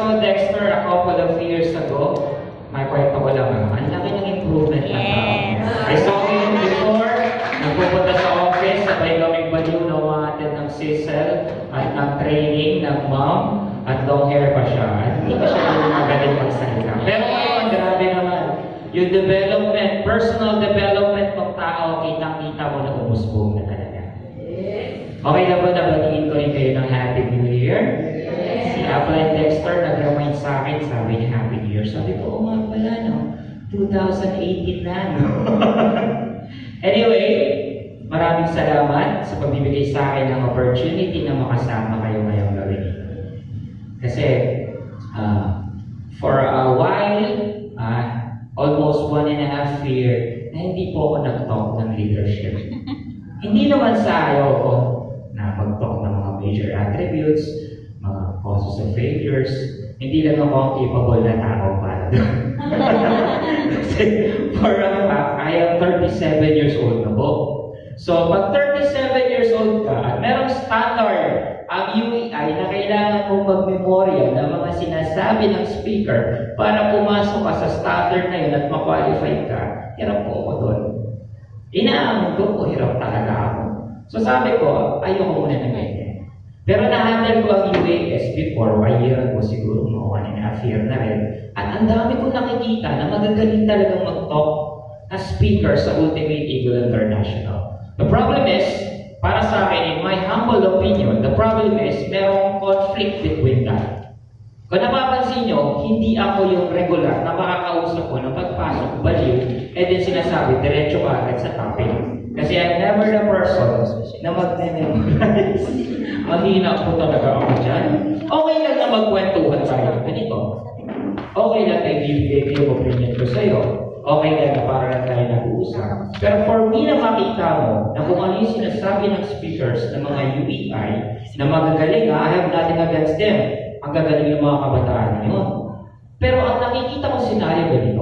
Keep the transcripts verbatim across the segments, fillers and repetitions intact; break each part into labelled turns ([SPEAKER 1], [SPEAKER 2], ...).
[SPEAKER 1] saw Dexter a couple of years ago, may kwento ko lang, ang laki ng improvement na tao. I saw him before, nagpupunta sa office, sabay kaming baliw na umahatid ng sisel at ng training ng mom, at long hair pa siya. At hindi pa siya magaling magsalita. Pero ngayon, grabe naman. Yung development, personal development ng tao, kitang-kita mo na umusbong na talaga. Okay na ba nabatiin ko rin kayo ng Happy New Year? Si Apple Dexter nag-remind sa akin, sabi niya Happy New Year. Sabi ko, oh nga pala, no? twenty eighteen na, no? Anyway, maraming salamat sa pagbibigay sa akin ng opportunity na makasama kayo ngayong gabi. Kasi, uh, for a while, uh, almost one and a half year, na hindi po ako nag-talk ng leadership. Hindi naman sa ayaw ko na mag-talk ng mga major attributes, mga causes of failures. Hindi lang ako ang capable na tao para doon. Kasi for a fact, I am thirty-seven years old na po. So, pag thirty-seven years old ka, at merong standard ang U E I na kailangan mong mag-memorya ng mga sinasabi ng speaker para pumasok ka sa standard na yun at ma-qualify ka, hirap po ako doon. Inaamin ko po, hirap talaga ako. So sabi ko, ayoko muna na ganyan. Pero na-handle ko ang U A S before, a year ago siguro, mga one and a half year na rin. At ang dami ko nakikita na magagaling talagang mag-talk as speaker sa Ultimate Eagle International. The problem is, para sa akin, in my humble opinion, the problem is, merong conflict between that. Kung napapansin nyo, hindi ako yung regular na makakausap ko ng pagpasok, baliw, eh din sinasabi, diretso ka agad sa topic. Kasi I'm never the person na mag-memorize. Mahina po talaga ako dyan. Okay lang na magkwentuhan tayo. Ganito. Okay lang na i-give yung opinion ko sa'yo. Okay lang na para lang tayo nag-uusap. Pero for me na makita mo na kung ano yung sinasabi ng speakers ng mga U E I na magagaling, ha, I have nothing against them. Ang gagaling ng mga kabataan na yun. Pero ang nakikita ko scenario ganito.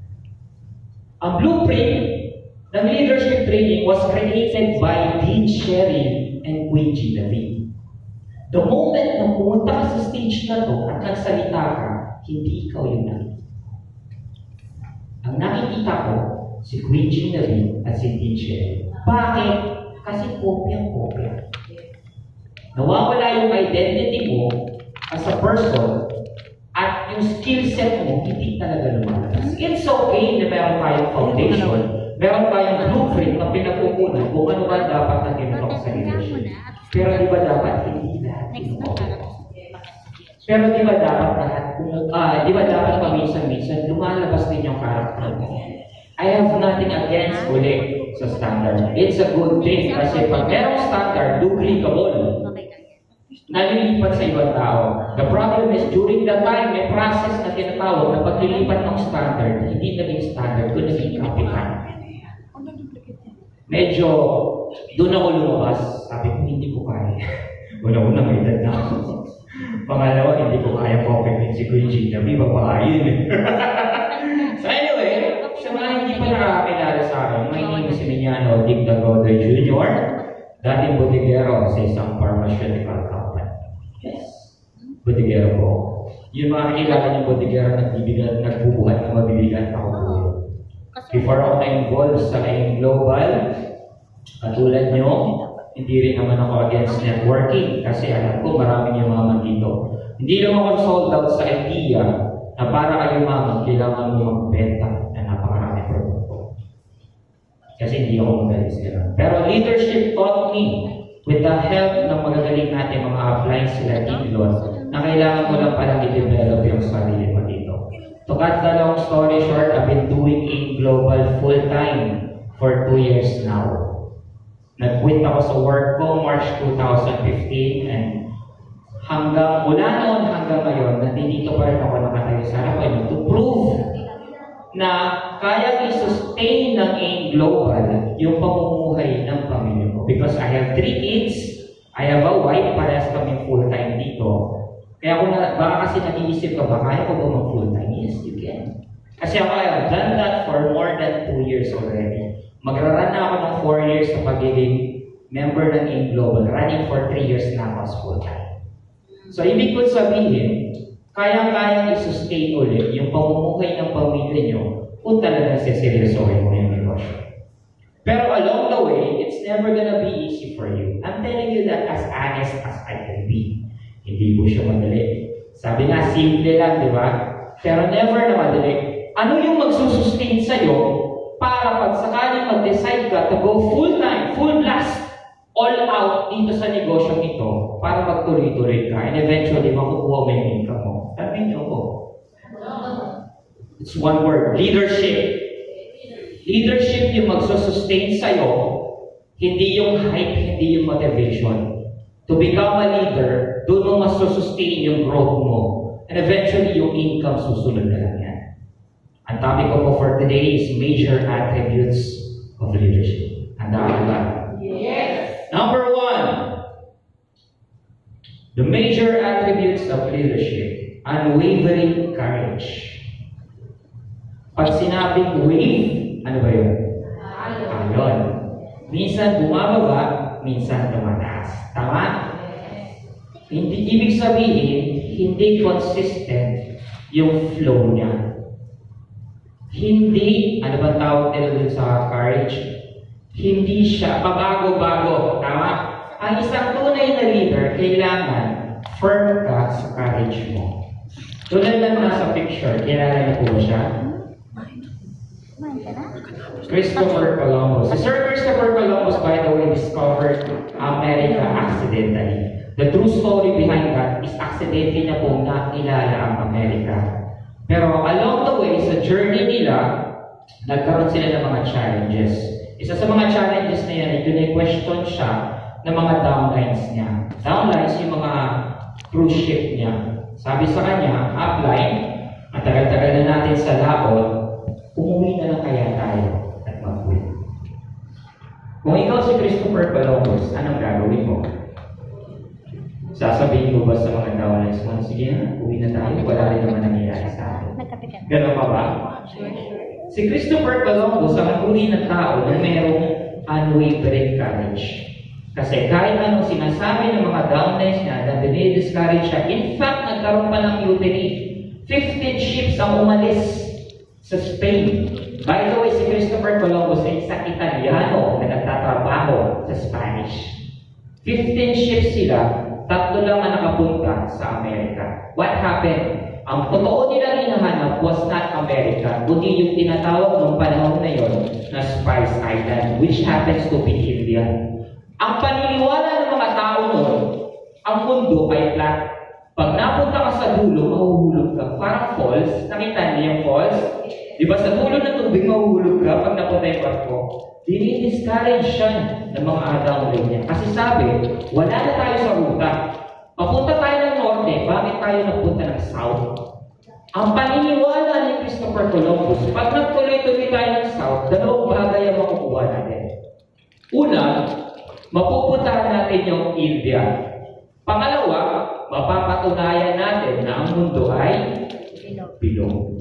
[SPEAKER 1] Ang blueprint ng leadership training was created by Dean Sherry and Queen G. David. The moment na pumunta ka sa stage na to at nagsalita ka, hindi ikaw yung nakikita. Ang nakikita ko, si Queen G. David at si Dean Sherry. Bakit? Kasi kopya-kopya. Nawawala yung identity mo as a person at yung skill set mo, hindi talaga lumalabas. It's okay na meron tayong foundation, meron tayong blueprint na pinagkukunan kung ano ba dapat na tinutok sa leadership. Pero di ba dapat hindi lahat tinutok? Pero di ba dapat lahat, uh, di ba dapat paminsan-minsan lumalabas din yung character mo? I have nothing against ulit sa standard. It's a good thing kasi pag merong standard, duplicable. Nalilipat sa ibang tao. The problem is, during that time, may process na tinatawag na paglilipat ng standard, hindi naging standard, kung naging copycat. Medyo, doon ako lumabas, sabi ko, hindi ko kaya. Una-una, may edad na ako. Pangalawa, hindi ko kaya copycat si Queen G. Nabi, babahayin. So anyway, sa mga hindi pa nakakilala sa akin, may name si Mignano Digdagodoy Junior, dating bodeguero sa isang pharmaceutical company. Yes. Bodeguero po. Yung mga kakilala niyong bodeguero nagbibigyan, nagbubuhat na mabibigat ako po. Before ako na-involve sa A Global, katulad niyo, hindi rin naman ako against networking kasi alam ko maraming yumaman dito. Hindi lang ako sold out sa idea na para kayo yumaman, kailangan mo magbenta na napakaraming produkto. Kasi hindi ako magaling sila. Pero leadership taught me, with the help ng magagaling natin mga upline sila Tidlon, na kailangan mo lang palang i-develop yung sarili mo dito. To cut the long story short, I've been doing A Global full-time for two years now. Nag-quit ako sa work ko March two thousand fifteen and hanggang mula noon hanggang ngayon, nandito pa rin ako nakatayo sa harapan to prove na kaya i-sustain ng A Global yung pamumuhay ng pamilya ko. Because I have three kids, I have a wife, parehas kami full-time dito. Kaya kung na, baka kasi nag-iisip ka ba, kaya ko ba mag-full-time? Yes, you can. Kasi ako, I have done that for more than two years already. Magraran na ako ng four years sa pagiging member ng A Global. Running for three years na ako as full-time. So, ibig ko sabihin, kaya-kaya i-sustain ulit yung pamumuhay ng pamilya nyo kung talagang siseryosohin mo yung negosyo. Pero along the way, it's never gonna be easy for you. I'm telling you that as honest as I can be. Hindi po siya madali. Sabi nga, simple lang, di ba? Pero never na madali. Ano yung magsusustain sa'yo para pag sakaling mag-decide ka to go full time, full blast, all out dito sa negosyong ito para magtuloy-tuloy ka and eventually makukuha mo yung income mo? Sabi niyo po. It's one word, leadership. Leadership yung magsusustain sa'yo, hindi yung hype, hindi yung motivation. To become a leader, doon mo masusustain yung growth mo. And eventually, yung income susunod na lang yan. Ang topic ko po for today is major attributes of leadership. Handa ka ba? Yes! Number one, the major attributes of leadership, unwavering courage. Pag sinabing wave, ano ba yun? Alon. Minsan bumababa, minsan tumataas. Tama? Hindi, ibig sabihin, hindi consistent yung flow niya. Hindi, ano ba tawag nila dun sa courage? Hindi siya pabago-bago. Tama? Ang isang tunay na leader, kailangan firm ka sa courage mo. Tulad lang nasa picture, kilala niyo po siya? Christopher Columbus. Si Sir Christopher Columbus, by the way, discovered America accidentally. The true story behind that is accidentally na pong nakilala ang Amerika. Pero along the way, sa journey nila, nagkaroon sila ng mga challenges. Isa sa mga challenges na yan, ito-question siya ng mga downlines niya. Downlines yung mga cruise ship niya. Sabi sa kanya, upline, matagal-tagal na natin sa laot, umuwi na lang kaya tayo at mag-quit. Kung ikaw si Christopher Columbus, anong gagawin mo? Sasabihin mo ba sa mga downlines mo, sige na, uwi na tayo, wala rin naman nangyayari sa atin. Ganun pa ba? Si Christopher Columbus, ang uri ng tao na mayroong unwavering courage. Kasi kahit anong sinasabi ng mga downlines niya na dinidiscourage siya, in fact, nagkaroon pa ng mutiny. fifteen ships ang umalis sa Spain. By the way, si Christopher Columbus ay isang Italiano na nagtatrabaho sa Spanish. fifteen ships sila, tatlo lang ang nakapunta sa Amerika. What happened? Ang totoo nilang hinahanap was not America, kundi yung tinatawag ng panahon na yon na Spice Island, which happens to be India. Ang paniniwala ng mga tao noon, ang mundo ay flat. Pag napunta ka sa dulo, mahuhulog ka. Parang falls. Nakita niyo yung falls? Di ba sa dulo ng tubig, mahuhulog ka pag napunta yung barko? Dini-discourage siya ng mga download niya. Kasi sabi, wala na tayo sa ruta. Papunta tayo ng norte, bakit tayo napunta ng south? Ang paniniwala ni Christopher Columbus, pag nagtuloy-tuloy tayo ng south, dalawang bagay ang makukuha natin. Una, mapupuntahan natin yung India. Pangalawa, mapapatunayan natin na ang mundo ay bilog.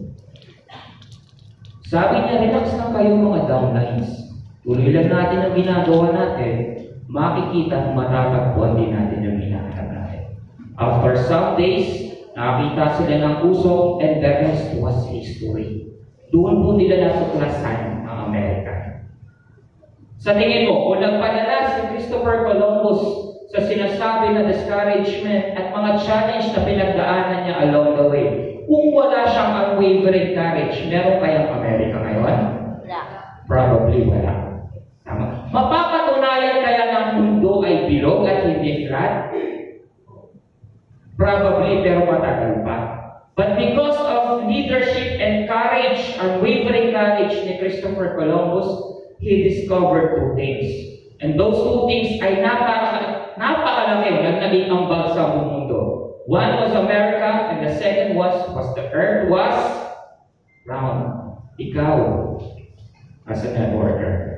[SPEAKER 1] Sabi niya, relax lang kayo mga downlines. Tuloy lang natin ang ginagawa natin, makikita at matatagpuan din natin ang hinahanap natin. After some days, nakita sila ng usok and the rest was history. Doon po nila natuklasan ang Amerika. Sa tingin mo, kung nagpadala si Christopher Columbus sa sinasabi na discouragement at mga challenge na pinagdaanan niya along the way, kung wala siyang unwavering courage, meron kayang Amerika ngayon? Wala. Probably wala. Tama. Mapapatunayan kaya ng mundo ay bilog at hindi flat? Probably, pero matagal pa. But because of leadership and courage, unwavering courage ni Christopher Columbus, he discovered two things. And those two things ay napaka, napakalaki ng naging ambag sa mundo. One was America, and the second was, was the earth was round. Ikaw, as a networker.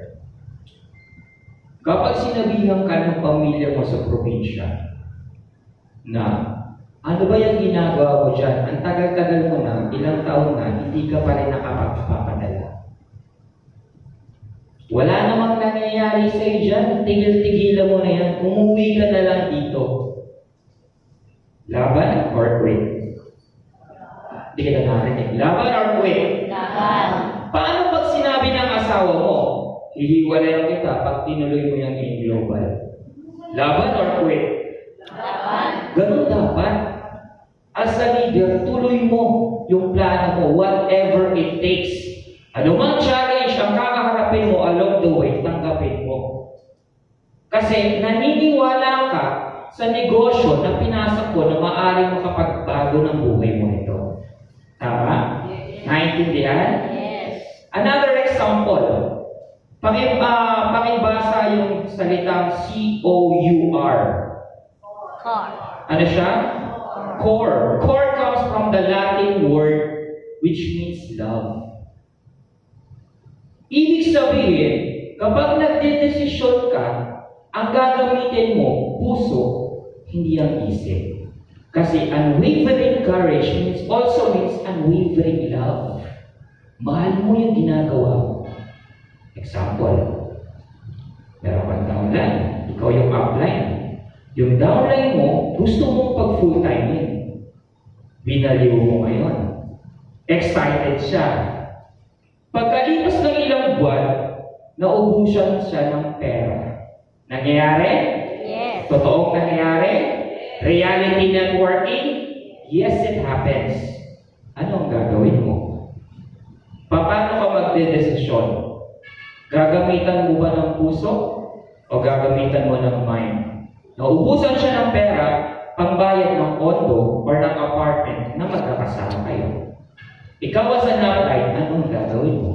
[SPEAKER 1] Kapag sinabihan ka ng pamilya mo sa probinsya na ano ba yung ginagawa mo dyan? Ang tagal-tagal mo na, ilang taon na, hindi ka pa rin nakapagpapadala. Wala namang nangyayari sa'yo dyan, tigil-tigilan mo na yan, umuwi ka na lang dito. Laban or quit? Hindi kita narinig. Laban or quit?
[SPEAKER 2] Laban.
[SPEAKER 1] Paano pag sinabi ng asawa mo, hihiwalayan kita pag tinuloy mo yung in global? Laban or quit?
[SPEAKER 2] Laban.
[SPEAKER 1] Ganun dapat. As a leader, tuloy mo yung plano mo, whatever it takes. Ano mang challenge ang kakaharapin mo along the way, tanggapin mo. Kasi naniniwala ka sa negosyo na pinasok ko na maaaring makapagbago ng buhay mo nito. Tama?
[SPEAKER 2] Yes.
[SPEAKER 1] Naintindihan?
[SPEAKER 2] Yes.
[SPEAKER 1] Another example. Pakib, uh, pakibasa yung salitang C O U R.
[SPEAKER 2] Car.
[SPEAKER 1] Ano siya? Core. Core comes from the Latin word which means love. Ibig sabihin, kapag nagdedesisyon ka, ang gagamitin mo, puso, hindi ang isip. Kasi unwavering courage means also means unwavering love. Mahal mo yung ginagawa mo. Example, meron kang downline, ikaw yung upline. Yung downline mo, gusto mong pag full-time-in. Binaliw mo ngayon. Excited siya. Pagkalipas ng ilang buwan, naubusan siya ng pera. Nangyayari?
[SPEAKER 2] Yes.
[SPEAKER 1] Totoong nangyayari? Reality networking? Yes, it happens. Ano ang gagawin mo? Paano ka magdedesisyon? Gagamitan mo ba ng puso? O gagamitan mo ng mind? Naubusan siya ng pera, pambayad ng condo or ng apartment na magkakasama kayo. Ikaw as an upline, anong gagawin mo?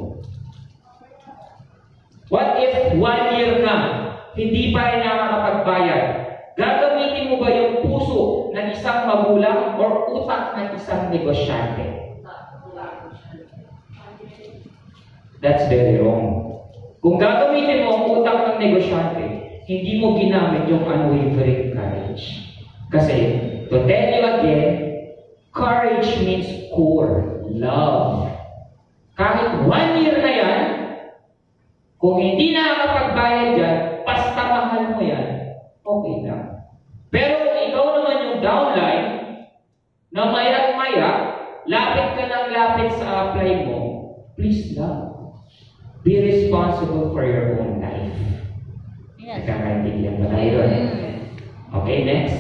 [SPEAKER 1] What if one year na, hindi pa rin nakakapagbayad? Gagamitin mo ba yung puso ng isang magulang or utak ng isang negosyante? That's very wrong. Kung gagamitin mo ang utak ng negosyante, hindi mo ginamit yung unwavering courage. Kasi, to tell you again, courage means core, love. Kahit one year na yan, kung hindi nakakapagbayad yan, basta mahal mo yan, okay lang. Pero kung ikaw naman yung downline, na maya-maya, lapit ka ng lapit sa apply mo, please lang. Be responsible for your own life.
[SPEAKER 2] Yes.
[SPEAKER 1] Nagkakaintindihan ba tayo doon? Okay, next.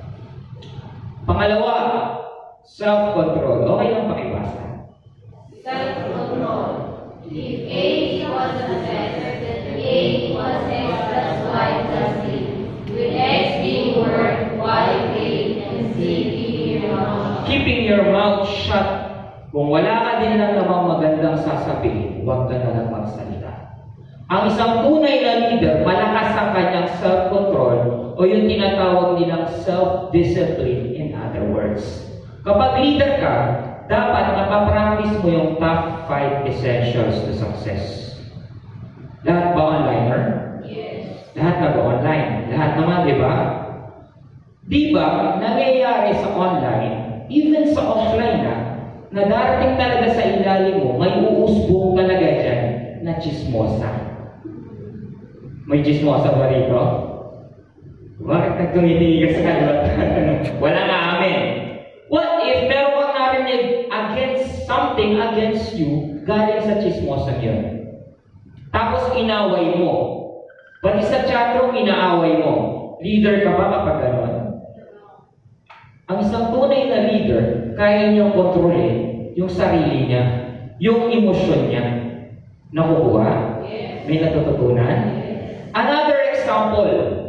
[SPEAKER 1] Pangalawa, self-control. Okay lang pakibasa.
[SPEAKER 3] Self-control. If A was better, then A was X plus Y plus Z. With X being word, Y vague, and Z being your mouth.
[SPEAKER 1] Keeping your mouth shut. Kung wala ka din lang namang magandang sasabihin, huwag ka na lang magsalita. Ang isang tunay na leader, malakas ang kanyang self-control o yung tinatawag nilang self-discipline in other words. Kapag leader ka, dapat napapractice mo yung top five essentials to success. Lahat ba onliner?
[SPEAKER 3] Yes.
[SPEAKER 1] Lahat na ba online? Lahat naman, di ba? Di ba, nangyayari sa online, even sa offline na, na darating talaga sa ilalim mo, may uusbong talaga dyan na chismosa. May chismosa ba rito? Bakit nagtumitigas ka? Wala nga amin. What if meron kang narinig against something against you galing sa chismosa yun? Tapos inaway mo. Pati sa chatroom inaaway mo. Leader ka ba kapag gano'n? Ang isang tunay na leader, kaya niyang kontrolin yung sarili niya, yung emosyon niya. Nakukuha?
[SPEAKER 3] Yes.
[SPEAKER 1] May natututunan?
[SPEAKER 3] Yes.
[SPEAKER 1] Another example.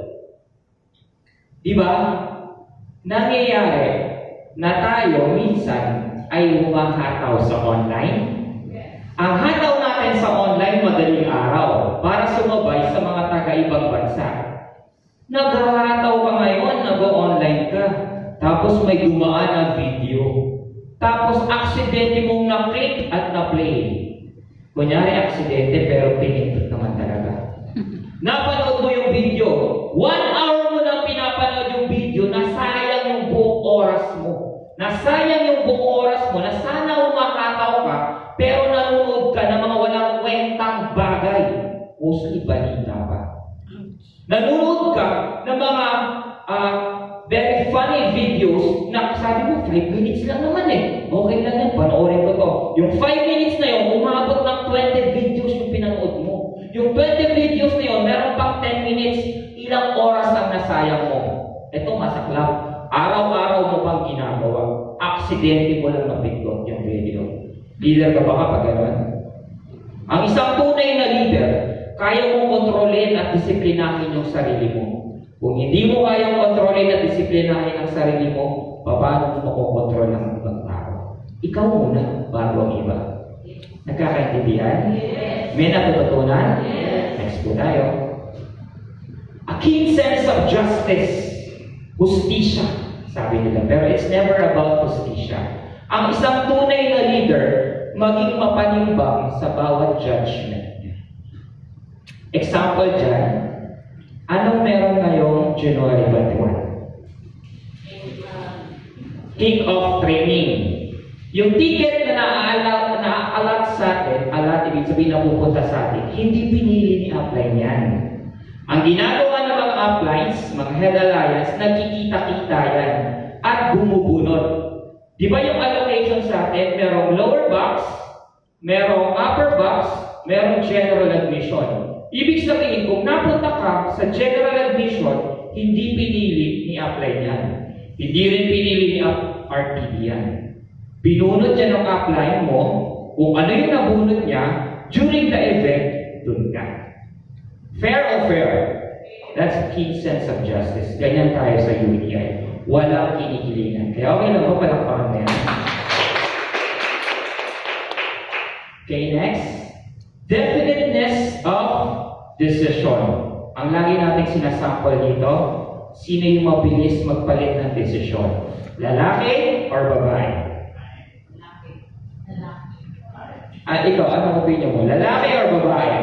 [SPEAKER 1] Diba? Nangyayari na tayo minsan ay humahataw sa online. Ang hataw natin sa online madaling araw para sumabay sa mga taga-ibang bansa. Naghahataw ka ngayon, nag-online ka. Tapos may dumaan na video. Tapos aksidente mong na-click at na-play. Kunyari aksidente pero pinindot naman talaga. Napanood mo yung video. One hour mo lang pinapanood yung video, nasayang yung buong oras mo. Nasayang yung buong oras mo, na sana umakataw ka, pero nanonood ka ng mga walang kwentang bagay. Mostly balita pa. Nanonood ka ng mga uh, very funny videos na sabi mo, five minutes lang naman eh. Okay lang yan, yung five minutes na yun, umabot ng twenty videos yung pinanood mo. Yung twenty videos na yun, meron pang ten minutes, ilang oras ang nasayang mo. Ito masaklap. Araw-araw mo pang ginagawa. Aksidente mo lang napindot yung video. Leader ka ba kapag gano'n? Ang isang tunay na leader, kaya mong kontrolin at disiplinahin yung sarili mo. Kung hindi mo kayang kontrolin at disiplinahin ang sarili mo, paano mo makokontrol ang ibang tao? Ikaw muna bago ang iba. Nagkakaintindihan?
[SPEAKER 3] Yes.
[SPEAKER 1] May natututunan?
[SPEAKER 3] Yes.
[SPEAKER 1] Next po tayo. A keen sense of justice. Hustisya, sabi nila. Pero it's never about hustisya. Ang isang tunay na leader, maging mapanimbang sa bawat judgment. Example dyan, anong meron ngayong January twenty-one? Kick-off training. Yung ticket na naaalat, naaalat sa atin, alat, ibig sabihin na pupunta sa atin, hindi pinili ni upline yan. Ang ginagawa ng mga uplines, mga head alliance, nagkikita-kita yan at bumubunot. Di ba yung allocation sa atin, merong lower box, merong upper box, merong general admission. Ibig sabihin, kung napunta ka sa general admission, hindi pinili ni upline yan. Hindi rin pinili ni R T D yan. Binunot niya ng upline mo, kung ano yung nabunot niya, during the event, dun ka. Fair or fair? That's a key sense of justice. Ganyan tayo sa U E I. Walang kinikilingan. Kaya okay lang ba palakpakan na yan? Okay, next. Definiteness of decision. Ang lagi nating sinasample dito, sino yung mabilis magpalit ng desisyon? Lalaki or babae? At ikaw, anong opinion mo? Lalaki or babae?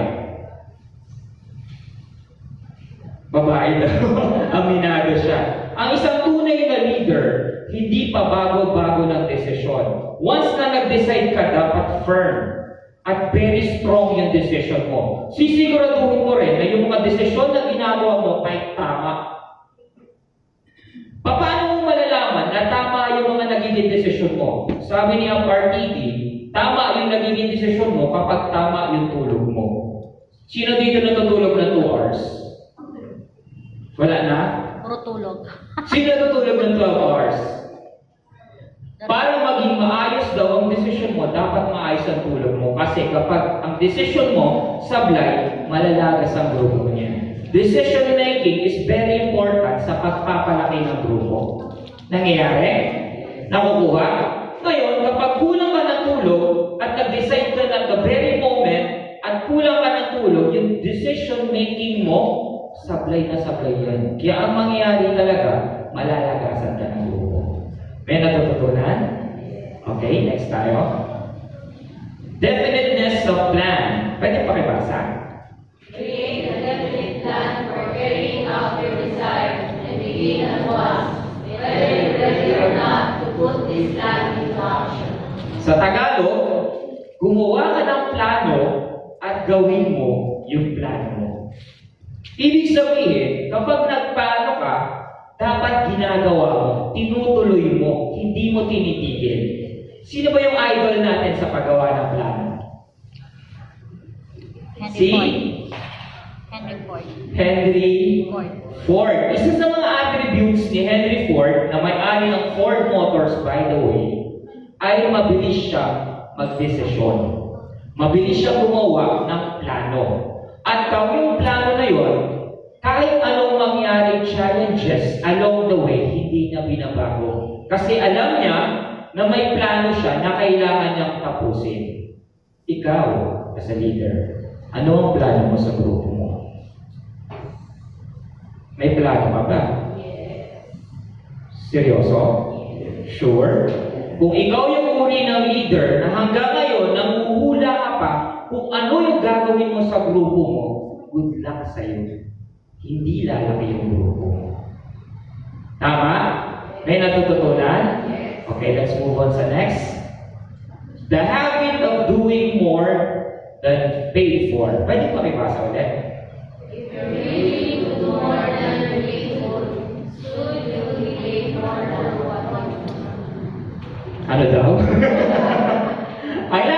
[SPEAKER 1] Babae daw. Aminado siya. Ang isang tunay na leader, hindi pa bago-bago ng desisyon. Once na nag-decide ka, dapat firm at very strong yung decision mo. Sisiguraduhin mo rin na yung mga desisyon na ginagawa mo ay tama. Paano mo malalaman na tama yung mga nagiging desisyon mo? Sabi ni R T D, tama yung nagiging desisyon mo kapag tama yung tulog mo. Sino dito natutulog na two hours? Wala na?
[SPEAKER 2] Puro tulog.
[SPEAKER 1] Sino natutulog ng twelve hours? Para maging maayos daw ang desisyon mo, dapat maayos ang tulog mo. Kasi kapag ang desisyon mo sablay, malalagas ang grupo niya. Decision making is very important sa pagpapalaki ng grupo. Nangyayari? Nakukuha? Ngayon, kapag kulang ka ng tulog at nag-decide ka at the very moment at kulang ka ng tulog, yung decision making mo, sablay na sablay yan. Kaya ang mangyayari talaga, malalagasan ka ng grupo. May natututunan? Okay, next tayo. Definiteness of plan. Pwede pakibasa?
[SPEAKER 3] Create a definite plan for carrying out your desires and begin at once, whether you're ready or not, to put this plan into action.
[SPEAKER 1] Sa Tagalog, gumawa ka ng plano at gawin mo yung plano mo. Ibig sabihin, kapag nagplano ka, dapat ginagawa mo, tinutuloy mo, hindi mo tinitigil. Sino ba yung idol natin sa paggawa ng plano?
[SPEAKER 2] Henry
[SPEAKER 1] Si
[SPEAKER 2] Ford. Henry Ford.
[SPEAKER 1] Henry
[SPEAKER 2] Ford.
[SPEAKER 1] Ford. Isa sa mga attributes ni Henry Ford na may-ari ng Ford Motors, by the way, ay mabilis siya magdesisyon. Mabilis siya gumawa ng plano. At kung yung plano na yun, kahit anong mangyaring challenges along the way, hindi niya binabago. Kasi alam niya na may plano siya na kailangan niyang tapusin. Ikaw, as a leader, ano ang plano mo sa grupo mo? May plano ka ba? Seryoso? Sure? Kung ikaw yung uri ng leader na hanggang ngayon, nanguhula ka pa kung ano yung gagawin mo sa grupo mo, good luck sa'yo. Hindi lalaki yung grupo mo. Tama? May natututunan? Okay, let's move on sa next. The habit of doing more than paid for. Pwede pakibasa ulit.
[SPEAKER 3] If you're willing to do more than you're paid for, soon you will be paid more than what you do.
[SPEAKER 1] Ano daw? Ay,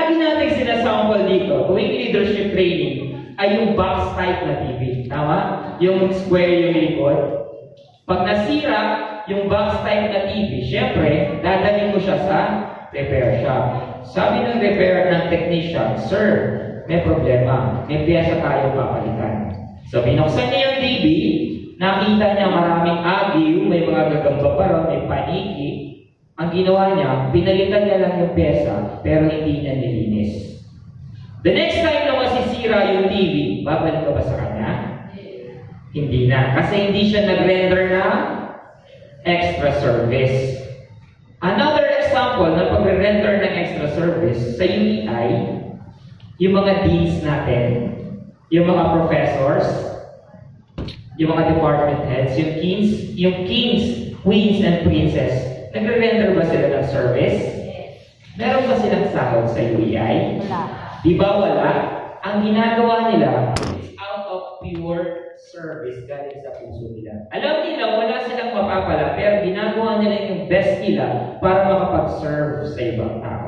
[SPEAKER 1] ay yung box type na T V. Tama? Yung square yung likod. Pag nasira yung box type na T V, syempre, dadalhin mo siya sa repair shop. Sabi ng repair ng technician, "Sir, may problema. May piyesa tayo papalitan." So, binuksan niya yung T V, nakita niya maraming agiw, may mga gagamba pa ron, may paniki. Ang ginawa niya, pinalitan niya lang yung piyesa, pero hindi niya nilinis. The next time na masisira yung T V, babalik ka ba sa kanya? Hindi na. Kasi hindi siya nag-render na extra service. Another example na pag-render ng extra service sa U E I, yung mga deans natin, yung mga professors, yung mga department heads, yung kings, yung kings, queens, and princess, nagre-render ba sila ng service? Meron ba silang sahod sa U E I?
[SPEAKER 2] Wala.
[SPEAKER 1] Di ba wala? Ang ginagawa nila is out of pure service galing sa puso nila. Alam nila, wala silang mapapala, pero ginagawa nila yung best nila para makapag-serve sa ibang tao.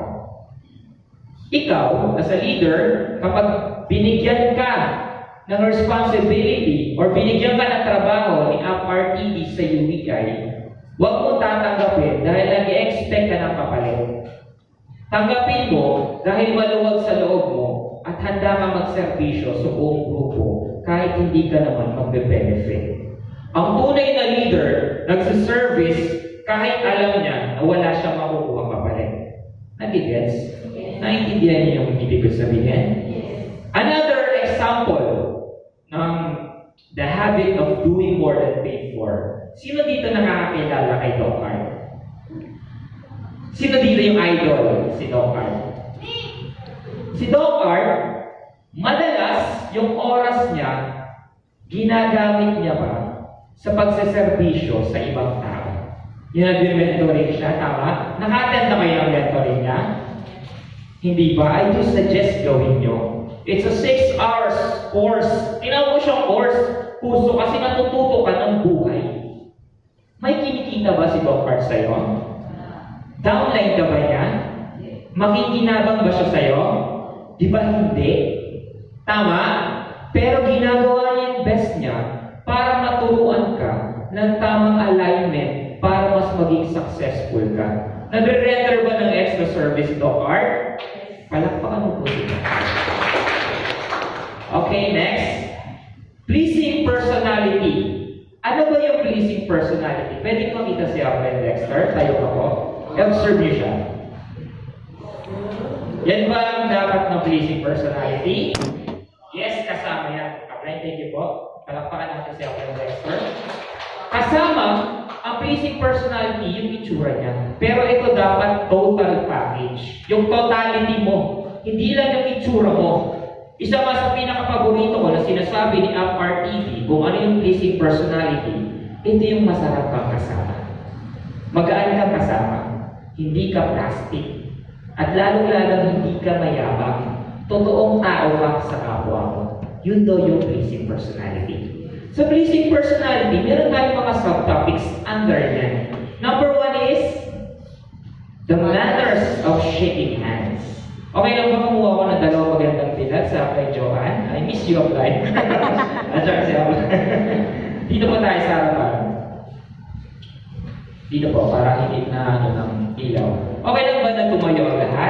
[SPEAKER 1] Ikaw, as a leader, kapag binigyan ka ng responsibility or binigyan ka ng trabaho ni A P R T V sa U E I, huwag mo tatanggapin dahil nag-i-expect ka ng kapalit. Tanggapin mo dahil maluwag sa loob mo at handa ka magserbisyo sa buong grupo kahit hindi ka naman magbe-benefit. Ang tunay na leader, nagsiservice kahit alam niya na wala siyang makukuha kapalit. Nagigets?
[SPEAKER 3] Yes.
[SPEAKER 1] Naintindihan niyo yung ibig ko sabihin?
[SPEAKER 3] Yes.
[SPEAKER 1] Another example ng the habit of doing more than paid for. Sino dito nakakakilala kay Doc Art? Sino dito yung idol? Si Doc Art. Si Doc Art, madalas yung oras niya, ginagamit niya pa sa pagseserbisyo sa ibang tao. Yung nag-mentoring siya, tama? Naka-attend na kayo ng mentoring niya? Hindi ba? I do suggest gawin nyo. It's a six hours course. Tinawag mo siyang course. Puso kasi natututo ka ng buhay. May kinikita ba si Doc Art sa'yo? Downline ka ba niya? Makikinabang ba siya sa'yo? Di ba hindi? Tama? Pero ginagawa niya yung best niya para maturuan ka ng tamang alignment para mas maging successful ka. Nagre-render ba ng extra service, Doc Art? Palakpakan mo po sila. Okay, next. Pleasing personality. Ano ba yung pleasing personality? Pwede makita si Apple Dexter. Tayo ka po. Observe niyo siya. Yan ba ang dapat ng pleasing personality? Yes, kasama yan. Apply, thank you po. Palakpakan natin si Apple Dexter. Kasama ang pleasing personality, yung itsura niya. Pero ito dapat total package. Yung totality mo. Hindi lang yung itsura mo. Isa nga sa pinaka-paborito ko na sinasabi ni A P R T V kung ano yung pleasing personality, ito yung masarap kang kasama. Magaan kang kasama. Hindi ka plastic. At lalong-lalong hindi ka mayabang. Totoong tao ka sa kapwa mo. Yun daw yung pleasing personality. Sa pleasing personality, meron tayong mga subtopics under yan. Number one is the manners of shaking hands. Okay lang ba kumuha ko ng dalawang magandang pinag sa kay Johan? I miss you, Apply. At saka siya. Dito po tayo sa harapan. Dito po, para hindi na ano ng ilaw. Okay lang ba na tumayo ang lahat?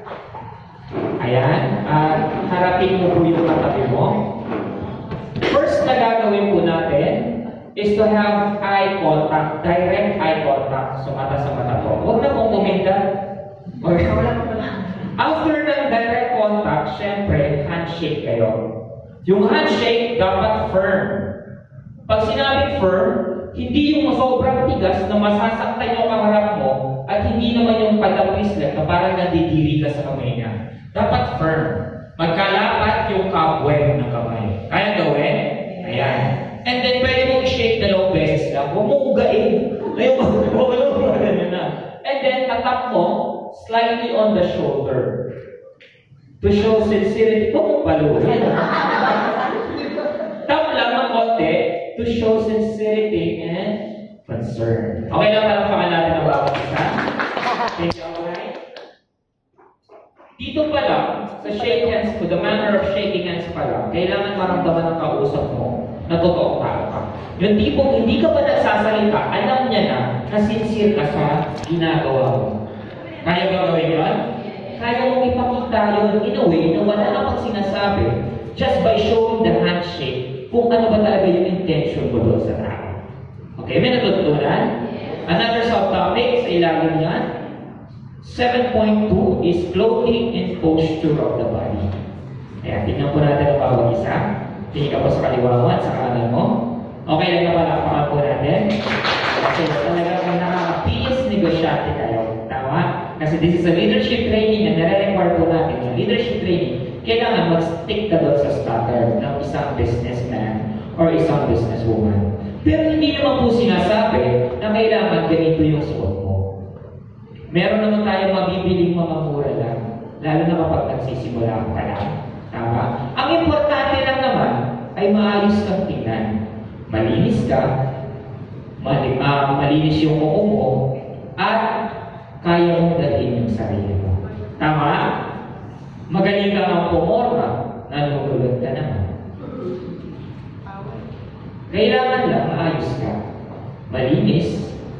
[SPEAKER 1] Ayan. At harapin mo po yung katabi mo. First na gagawin po natin is to have eye contact, direct eye contact. So, mata sa mata po. Huwag na pong kuminda. Okay, wala po na. After ng direct contact, syempre, handshake kayo. Yung handshake dapat firm. Pag sinabing firm, hindi yung sobrang tigas na masasaktan yung kaharap mo at hindi naman yung padapis lang na parang nandidiri ka sa kamay niya. Dapat firm. Magkalapat yung kabweb ng kamay. Kaya gawin? Ayan. And then pwede mong i-shake dalawang beses lang. Huwag mo ugain. Ayun mo, huwag mo ganyan na. And then tatap mo slightly on the shoulder. To show sincerity. Huwag mong paluhin. Tap lang ng konti to show sincerity and concern. Okay lang, palakpakan natin ang bawat isa. Thank you, alright? Dito pa lang, sa shake hands ko, the manner of shaking hands pa lang, kailangan maramdaman ng kausap mo na totoong tao ka. Yung tipong hindi ka pa nagsasalita, alam niya na na sincere ka sa ginagawa mo. Kaya ba gawin yun? Kaya mong ipakita yun in a way na wala na pang sinasabi just by showing the handshake kung ano ba talaga yung intention mo doon sa tao. Okay, may natutunan? Another subtopic sa ilalim niyan. seven point two is clothing and posture of the body. Kaya tingnan po natin ang bawat isa. Tingin ka po sa kaliwa mo at sa kanan mo. Okay lang na palakpakan po natin. Kasi talaga kung nakaka-P S negosyante kayo. Tama? Kasi this is a leadership training na nare-require po natin. Yung leadership training, kailangan mag-stick ka doon sa standard ng isang businessman or isang businesswoman. Pero hindi naman po sinasabi na kailangan ganito yung suot mo. Meron naman tayong mabibiling mga mura lang, lalo na kapag nagsisimula ka lang. Tama? Ang importante lang naman ay maayos kang tingnan. Malinis ka, mali uh, malinis yung kuko mo, at kaya mong dalhin yung sarili mo. Tama? Magaling ka ang pumorma, nanunulad ka naman. Kailangan lang maayos ka. Malinis.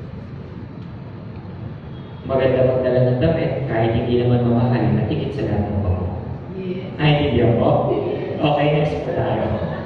[SPEAKER 1] Maganda magdala ng damit, kahit hindi naman mamahal, at higit sa lahat ng pako. Naintindihan ko? Okay, next po tayo.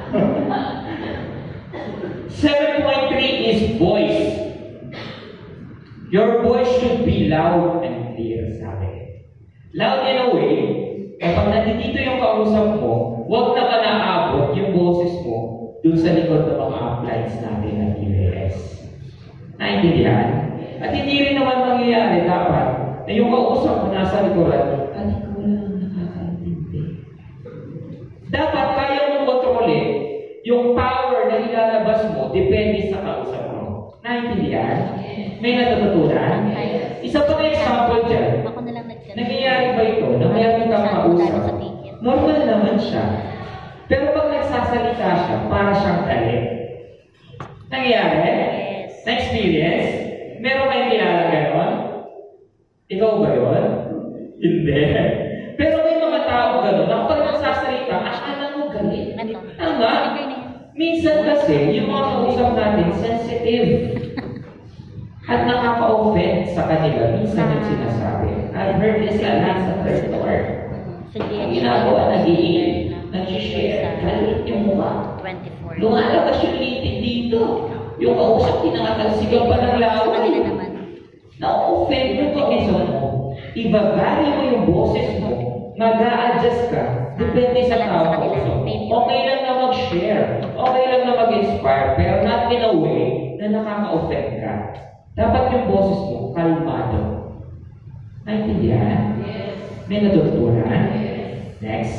[SPEAKER 1] seven point three is voice. Your voice should be loud and clear, sabi. Loud in a way, kapag nandito yung kausap mo, huwag na ka naabot yung boses mo dun sa likod ng mga appliance natin ng T V S. Naintindihan? At hindi rin naman mangyayari dapat na yung kausap mo nasa likuran, at ikaw lang nakakaintindi. Dapat kaya mong kontrolin yung power na ilalabas mo depende sa kausap mo. Naintindihan? May natututunan? Isa pang example dyan,
[SPEAKER 2] Ako na lang nagtanong.
[SPEAKER 1] nangyayari ba ito na mayroon kang kausap? Normal naman siya. Pero pag nagsasalita siya, para siyang galit. Nangyayari?
[SPEAKER 2] Yes.
[SPEAKER 1] Na-experience? Meron kayong kilala gayon? Ikaw ba yun? Hindi. Pero may mga tao gano'n na kapag nagsasalita, akala mo galit.
[SPEAKER 2] Ano?
[SPEAKER 1] Tama? Minsan kasi, yung mga kausap natin, sensitive. At nakaka-offend sa kanila, minsan yung sinasabi. I've heard this a lot sa third floor. Ang ginagawa, nag-i-in, nag-share, galit yung mukha.
[SPEAKER 2] twenty-four.
[SPEAKER 1] Lumalabas yung litin dito. Yung kausap, tinakatagsigaw pa ng
[SPEAKER 2] Sa kanila
[SPEAKER 1] laway.
[SPEAKER 2] naman.
[SPEAKER 1] Na-offend yung kausap mo. Ibabali mo yung boses mo. Mag-a-adjust ka. Depende sa tao kausap mo. Okay lang na mag-share. Okay lang na mag-inspire. Pero not in a way na nakaka-offend ka. Dapat yung boses mo, kalmado. Naintindihan?
[SPEAKER 3] Yes.
[SPEAKER 1] May natutunan?
[SPEAKER 3] Yes.
[SPEAKER 1] Next.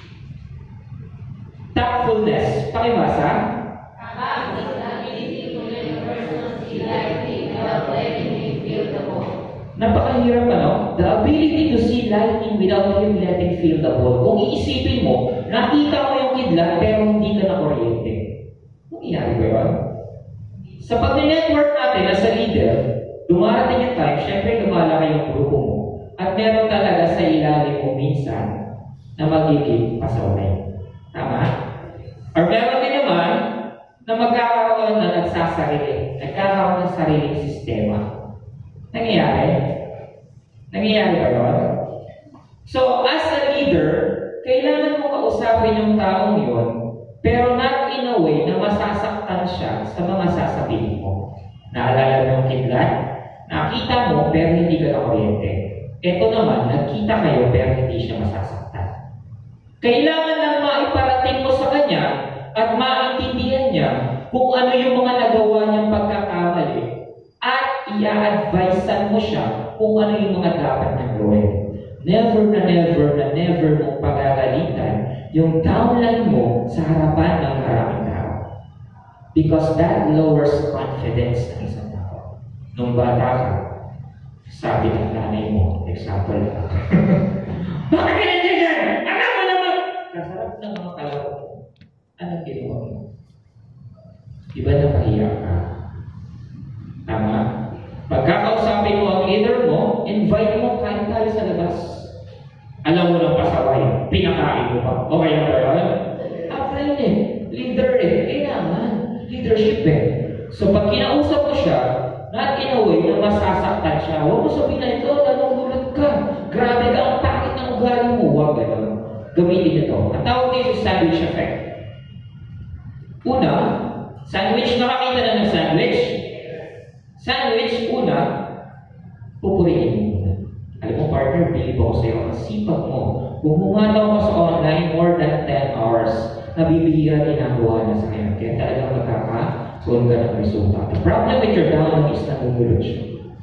[SPEAKER 1] Tactfulness. Pakibasa.
[SPEAKER 3] Tact is the ability to let a person see lightly without letting him feel the ball.
[SPEAKER 1] Napakahirap ano? The ability to see lightning without him letting feel the ball. Kung iisipin mo, nakita mo yung kidlat pero hindi ka na kuryente. Nangyayari ba yun? Sa pag-network natin as a leader, dumarating yung time, syempre lumalaki yung grupo mo. At meron talaga sa ilalim mo minsan na magiging pasaway. Tama? Or meron din naman na magkakaroon na nagsasarili. Nagkakaroon ng sariling sistema. Nangyayari? Nangyayari ba yun? So, as a leader, kailangan mo kausapin yung taong yun, pero not in a way na masasaktan siya sa mga sasabihin mo. Naalala mo yung kidlat? Nakita mo, pero hindi ka nakuryente. Ito naman, nagkita kayo, pero hindi siya masasaktan. Kailangan lang maiparating mo sa kanya at maintindihan niya kung ano yung mga nagawa niyang pagkakamali at i-advisean mo siya kung ano yung mga dapat niyang gawin. Never na never na never mong pagagalitan yung downline mo sa harapan ng maraming tao. Because that lowers confidence ng isang tao. Nung bata ka, sabi ng nanay mo, example lang. Bakit ganyan yan? Alam mo naman! Kasarap ng mga kalaro mo. Anong ginawa mo? Diba napahiya ka? Tama? Pagkakausapin mo ang leader mo, invite mo, kain tayo sa labas. Alam mo ng pasaway, pinakain mo pa. Okay na ba yun? Apply niya eh. Leader eh. Kailangan. Leadership eh. So pag kinausap mo siya, not in a way na masasaktan siya, huwag mo sabihin na ito, nanungulog ka. Grabe ka, ang takit ng ugali mo. Huwag gano'n. Gamitin ito. Ang tawag dito sandwich effect. Una, sandwich, nakakita na ng sandwich? Sandwich, una, pupurihin mo. Alam mo, partner, bilib ako sa'yo. Ang sipag mo. Kung humataw ka sa online more than ten hours, nabibihira ginagawa na sa ngayon. Kaya talagang magkaka-solve ka ng resulta. The problem with your download is namumulot siya.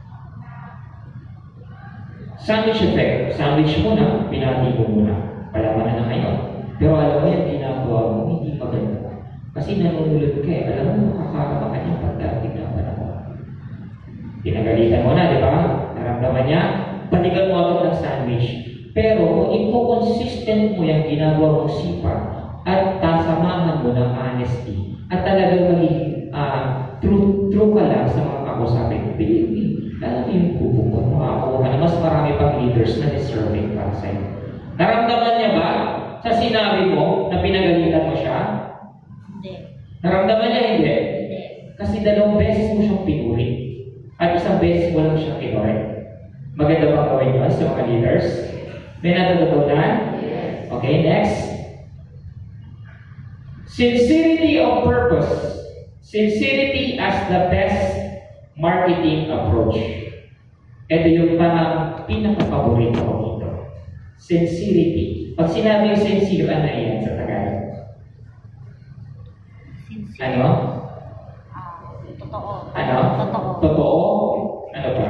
[SPEAKER 1] Sandwich effect. Sandwich muna, pinati mo muna. Palaman na na ngayon. Pero alam mo yan, ginagawa mo, hindi maganda. Kasi namumulot ka eh. Alam mo, makakakaba ka niyang pagdating na panahon. Pinagalitan mo na, di ba? Naramdaman niya, balikan mo agad ng sandwich. Pero kung i-consistent mo yung ginagawa mong sipag at tasamahan mo ng honesty at talagang maging uh, true, true ka lang sa mga kakusapin, believe me, alam mo yung bubukod mo, makakuha ka na mas marami pang leaders na deserving para sa'yo. Naramdaman niya ba sa sinabi mo na pinagalitan mo siya?
[SPEAKER 2] Hindi.
[SPEAKER 1] Naramdaman niya hindi?
[SPEAKER 2] Hindi.
[SPEAKER 1] Kasi dalawang beses mo siyang pinuri at isang beses mo lang siyang kinore. Maganda bang gawin yun sa mga leaders? May natututunan? Yes. Okay, next. Sincerity of purpose. Sincerity as the best marketing approach. Ito yung parang pinaka-paborito ko dito. Sincerity. Pag sinabi yung sincere, ano yan sa Tagalog?
[SPEAKER 2] Sincere.
[SPEAKER 1] Ano?
[SPEAKER 2] Ah, totoo.
[SPEAKER 1] Ano?
[SPEAKER 2] Totoo.
[SPEAKER 1] Totoo? Ano pa?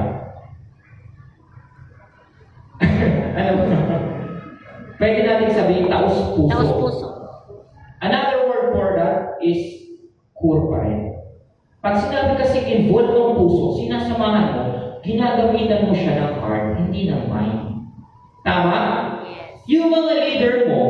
[SPEAKER 1] Ano ba? Pwede natin sabihin taos-puso.
[SPEAKER 2] Taos-puso.
[SPEAKER 1] Another word for that is core pa rin. Pag sinabi kasi involved ng puso, sinasamahan mo, ginagamitan mo siya ng heart, hindi ng mind. Tama?
[SPEAKER 2] Yes.
[SPEAKER 1] Yung mga leader mo,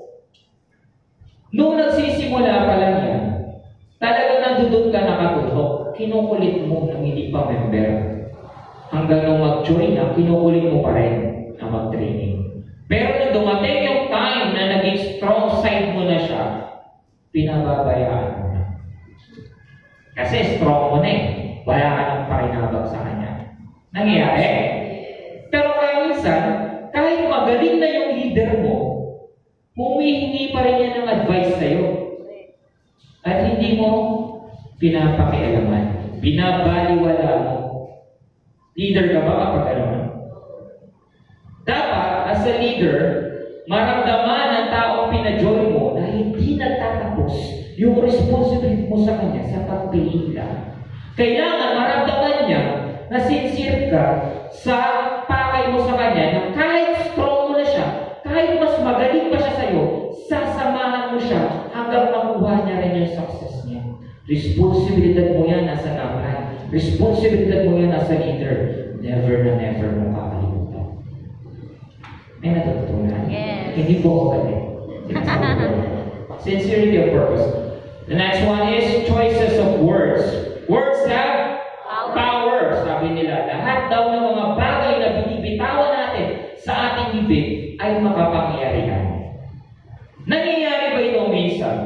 [SPEAKER 1] nung nagsisimula pa lang yan, talagang nandudod ka nakatutok, kinukulit mo ng hindi pa member. Hanggang nung mag-join na, kinukulit mo pa rin na mag-training. Pero nung dumating yung time na naging strong side mo na siya, pinababayaan mo na. Kasi strong mo na eh. Wala ka nang pakinabag sa kanya. Nangyayari? Pero kaya minsan, kahit magaling na yung leader mo, humihingi pa rin yan ng advice sa'yo. At hindi mo pinapakialaman. Binabaliwala mo. Leader ka ba kapag gano'n? Dapat, as a leader, maramdaman ng taong pina-join mo na hindi nagtatapos yung responsibility mo sa kanya sa pagpili lang. Kailangan maramdaman niya na sincere ka sa pakay mo sa kanya na kahit strong mo na siya, kahit mas magaling pa siya sa'yo, sasamahan mo siya hanggang makuha niya rin yung success niya. Responsibilidad mo yan nasa naman. Responsibilidad mo yan nasa leader. Never na never mo kakalimutan. May natutunan?
[SPEAKER 2] Yes.
[SPEAKER 1] Hindi po ako galing. Sincerity of purpose. The next one is choices of words. Words have
[SPEAKER 2] Power.
[SPEAKER 1] power. Sabi nila, lahat daw ng mga bagay na binibitawan natin sa ating bibig ay makapangyarihan. Nangyayari ba ito minsan?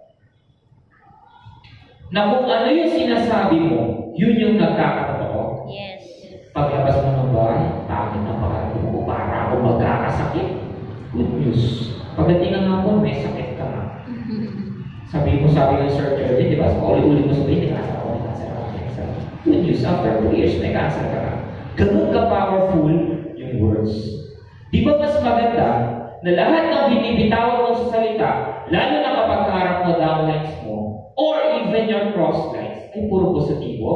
[SPEAKER 1] Na kung ano yung sinasabi mo, yun yung nagkakatotoo.
[SPEAKER 2] Yes.
[SPEAKER 1] Paglabas mo ng bahay, bakit na pakalimutan ko para ako magkakasakit? Good news. Pagdating ng hapon, may sakit ka na. Sabi mo, sabi ng Sir Jordan, di ba? Uli-uli mo sabihin, may cancer ako, may cancer ako, may cancer ako. Good news, after two years, may cancer ka na. Ganun ka-powerful yung words. Di ba mas maganda na lahat ng binibitawan mo sa salita, lalo na kapag harap mo downlines mo, or even your crosslines, ay puro positibo?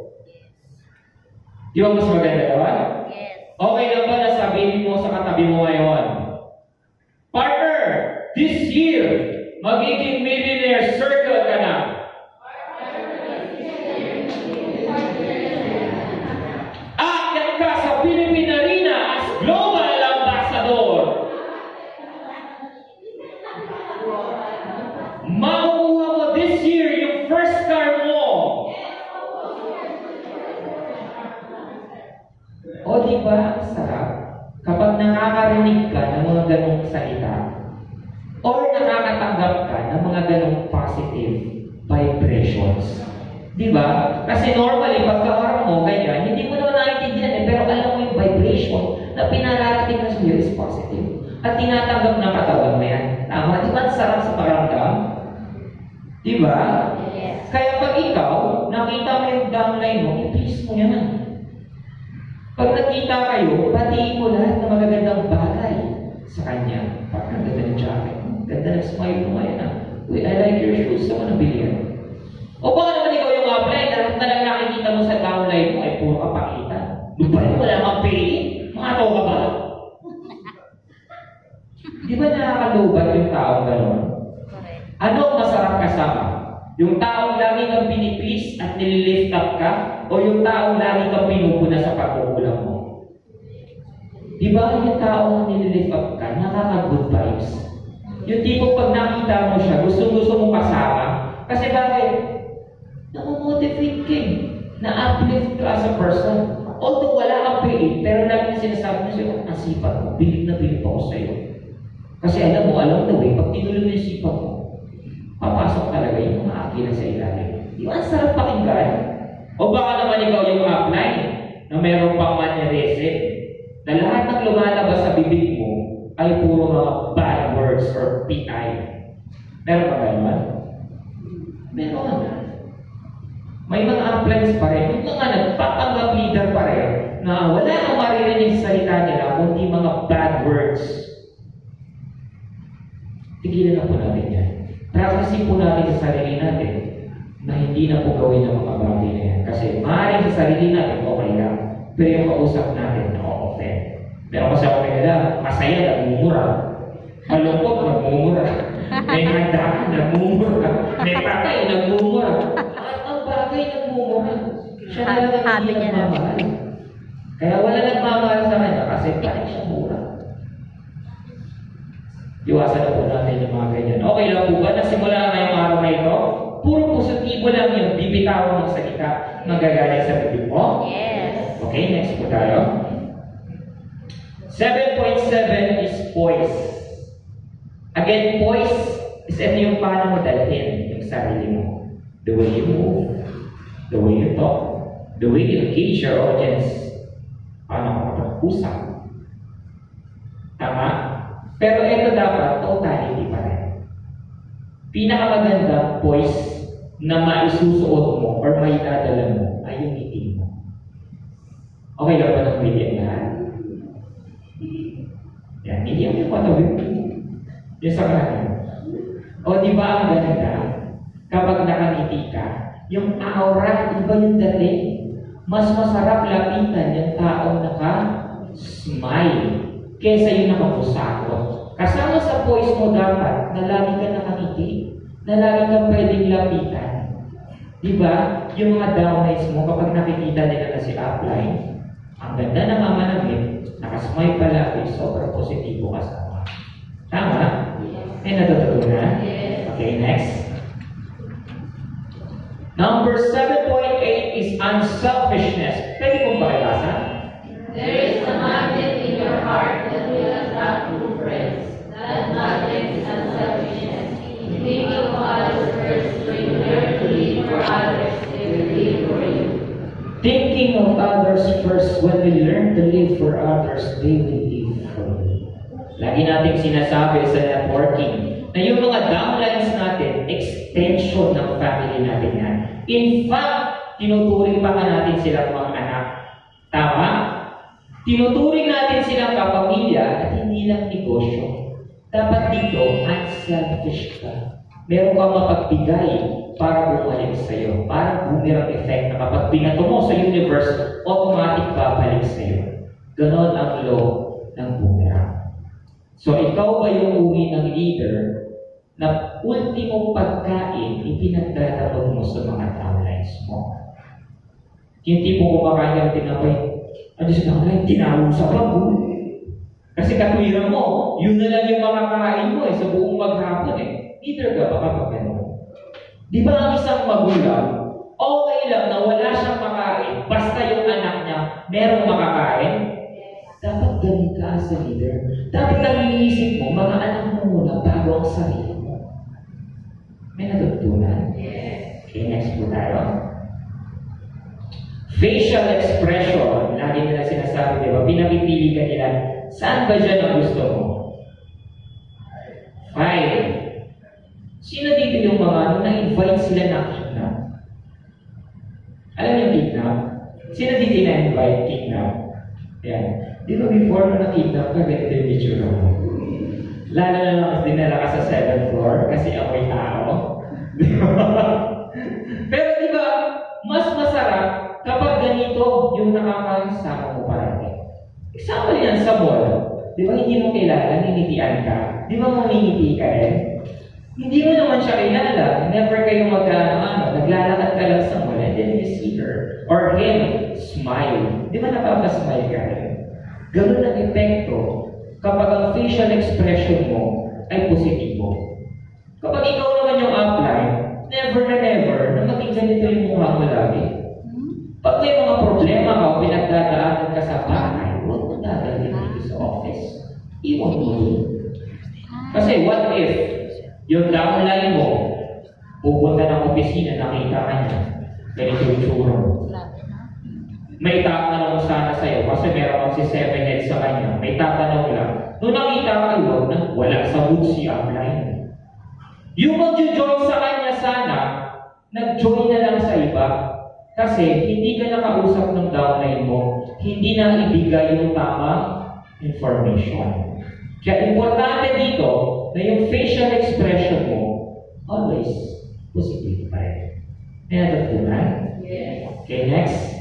[SPEAKER 1] Di ba mas maganda naman?
[SPEAKER 2] Yes.
[SPEAKER 1] Okay lang ba na sabihin mo sa katabi mo ngayon, partner, this year, magiging millionaire circle ka na. Aakyat ka sa Philippine Arena as Global Ambassador. Makukuha mo this year yung first car mo. O di ba, ang sarap? Kapag nakakarinig ka ng mga positive vibrations. Di ba? Kasi normally, pagkaharap mo, ganyan, hindi mo naman naiintindihan eh, pero alam mo yung vibration na pinararating na sa'yo is positive. At tinatanggap ng katawan mo yan. Tama? Di ba ang sarap sa paramdam? Di ba?
[SPEAKER 2] Yes.
[SPEAKER 1] Kaya pag ikaw, nakita mo yung downline mo, i-please mo yan. Pag nakita kayo, batiin mo lahat ng magagandang bagay sa kanya. Pag ang ganda ng jacket mo, ganda ng smile mo ngayon ah. Uy, I like your shoes. Saan mo nabili yan? O baka naman ikaw yung apply, lahat na lang nakikita mo sa downline mo ay puro kapakita. Lupay, wala kang pay. Makato ka ba? Di ba nakakalubat yung taong gano'n?
[SPEAKER 2] Correct.
[SPEAKER 1] Ano ang masarap kasama? Yung taong lagi kang pinipis at nililift up ka? O yung taong lagi kang pinupuna sa pagkukulang mo? Di ba yung taong nililift up ka, nakaka-good vibes? Yung tipo pag nakita mo siya, gusto-gusto mo kasama. Kasi bakit? Namomotivate ka eh. Na-uplift ka as a person. Although wala kang pay, pero lagi sinasabi mo siya, ang sipat mo, bilib na bilib ako sa'yo. Kasi alam mo, alam the way, pag tinuloy mo yung sipat mo, papasok talaga yung mga akilan sa ilalim. Di ba ang sarap pakinggan? O baka naman ikaw yung upline na meron pang mannerism na lahat ng lumalabas sa bibig mo ay puro mga bad words or P I. Meron ba gano'n? Meron. May mga uplines pa rin, yung mga nagpapanggap leader pa rin na wala kang maririnig sa salita nila kundi mga bad words. Tigilan na po natin yan. Practicing po natin sa sarili natin na hindi na po gawin ang mga bagay na yan. Kasi maaaring sa sarili natin, okay lang. Pero yung kausap natin, na-offend. Pero kasi okay lang, masaya, nagmumura. Malungkot, nagmumura. May handa, nagmumura. May patay, nagmumura. At ang bagay, nagmumura. Siya na lang ang hindi nagmamahal. Kaya wala nagmamahal sa kanya kasi parang siya mura. Iwasan na po natin yung mga ganyan. Okay lang po ba? Nasimula na ngayong araw na ito? Puro positibo lang yung bibitawan ng salita magagaling sa bibig mo?
[SPEAKER 2] Yes.
[SPEAKER 1] Okay, next po tayo. seven point seven is poise. Again, poise is ito yung paano mo dalhin yung sarili mo. The way you move, the way you talk, the way you engage your audience, paano ka makapag-usap. Tama? Pero ito dapat totality pa rin. Pinakamagandang poise na maisusuot mo or maidadala mo ay yung ngiti mo. Okay lang ba ng ngiti lahat? Yan, ngiti ang yung patawin mo. Yung sa kanan. O di ba ang ganda? Kapag nakangiti ka, yung aura, iba yung dating. Mas masarap lapitan yung taong naka-smile kesa yung nakapusakot. Kasama sa voice mo dapat na lagi ka nakangiti, na lagi ka pwedeng lapitan. Diba? Yung mga downlines mo, kapag nakikita nila na si upline, ang ganda na mamanamit, nakasmile pala, eh, sobrang positibo kasama. Tama? Eh, natutunan? Okay, next. Number seven point eight is unselfishness. Pwede kong pakibasa?
[SPEAKER 3] There is a magnet in your heart that will attract true friends. That magnet is unselfishness. Thinking of others first, when you learn to live for others, they will live for you.
[SPEAKER 1] Thinking of others first, when we learn to live for others, they will live for you. Lagi nating sinasabi sa networking na yung mga downlines natin, extension ng family natin yan. In fact, tinuturing pa nga natin silang mga anak. Tama? Tinuturing natin silang kapamilya at hindi lang negosyo. Dapat dito, unselfish ka. Meron kang mapagbigay para bumalik sa'yo. Para boomerang effect na kapag binato mo sa universe, automatic babalik sa'yo. Ganon ang law ng boomerang. So, ikaw ba yung uri ng leader na ultimong pagkain ipinagdadabot mo sa mga downlines mo? Yung tipo kumakain ng tinapay, ano siya downline, tinawag sa bago. Kasi katwiran mo, yun na lang yung makakain mo eh, sa buong maghapon eh. Leader ka ba kapag gano'n? Di ba ang isang magulang, okay lang na wala siyang makain, basta yung anak niya merong makakain? Dapat ganun ka as a leader. Dapat nag-iisip mo, mga anak mo muna bago ang sarili mo. May natutunan. natutunan? Okay, next po tayo. Facial expression. Lagi nila sinasabi, di ba? Pinapipili ka nila. Saan ba dyan ang gusto mo? Five. Sino dito yung mga ano, na-invite sila na kidnap? Alam niyo kidnap? Sino dito na-invite kidnap? Yan. Di ba before mo na-kidnap ka, ganito yung itsura mo? Lalo na lang kasi dinala ka sa seventh floor kasi amoy tao. Di ba? Pero di ba, mas masarap kapag ganito yung nakakasama mo parati. Example yan sa mall. Di ba hindi mo kilala, ninitian ka? Di ba mamingiti ka rin? Hindi mo naman siya kilala. Never kayo magkano-ano. Naglalakad ka lang sa mall and then you see her. Or him, smile. Di ba napapasmile ka rin? Ganun ang epekto kapag ang facial expression mo ay positibo. Kapag ikaw naman yung upline, never na never na maging ganito yung mukha mo lagi. Pag may mga problema ka o pinagdadaanan ka sa bahay, huwag mo dadalhin dito sa office. Iwan mo yun. Kasi what if yung downline mo pupunta ng opisina, nakita ka niya, ganito yung tsura mo. May tatanong sana sa'yo kasi meron kang si seven heads sa kanya. May tatanong lang. Nung nakita ka yun, na wala sa mood si upline. Yung mag-join sa kanya sana, nag-join na lang sa iba. Kasi hindi ka nakausap ng downline mo, hindi na ibigay yung tamang information. Kaya importante dito na yung facial expression mo, always positive pa rin. May natutunan?
[SPEAKER 3] Yes.
[SPEAKER 1] Okay, next.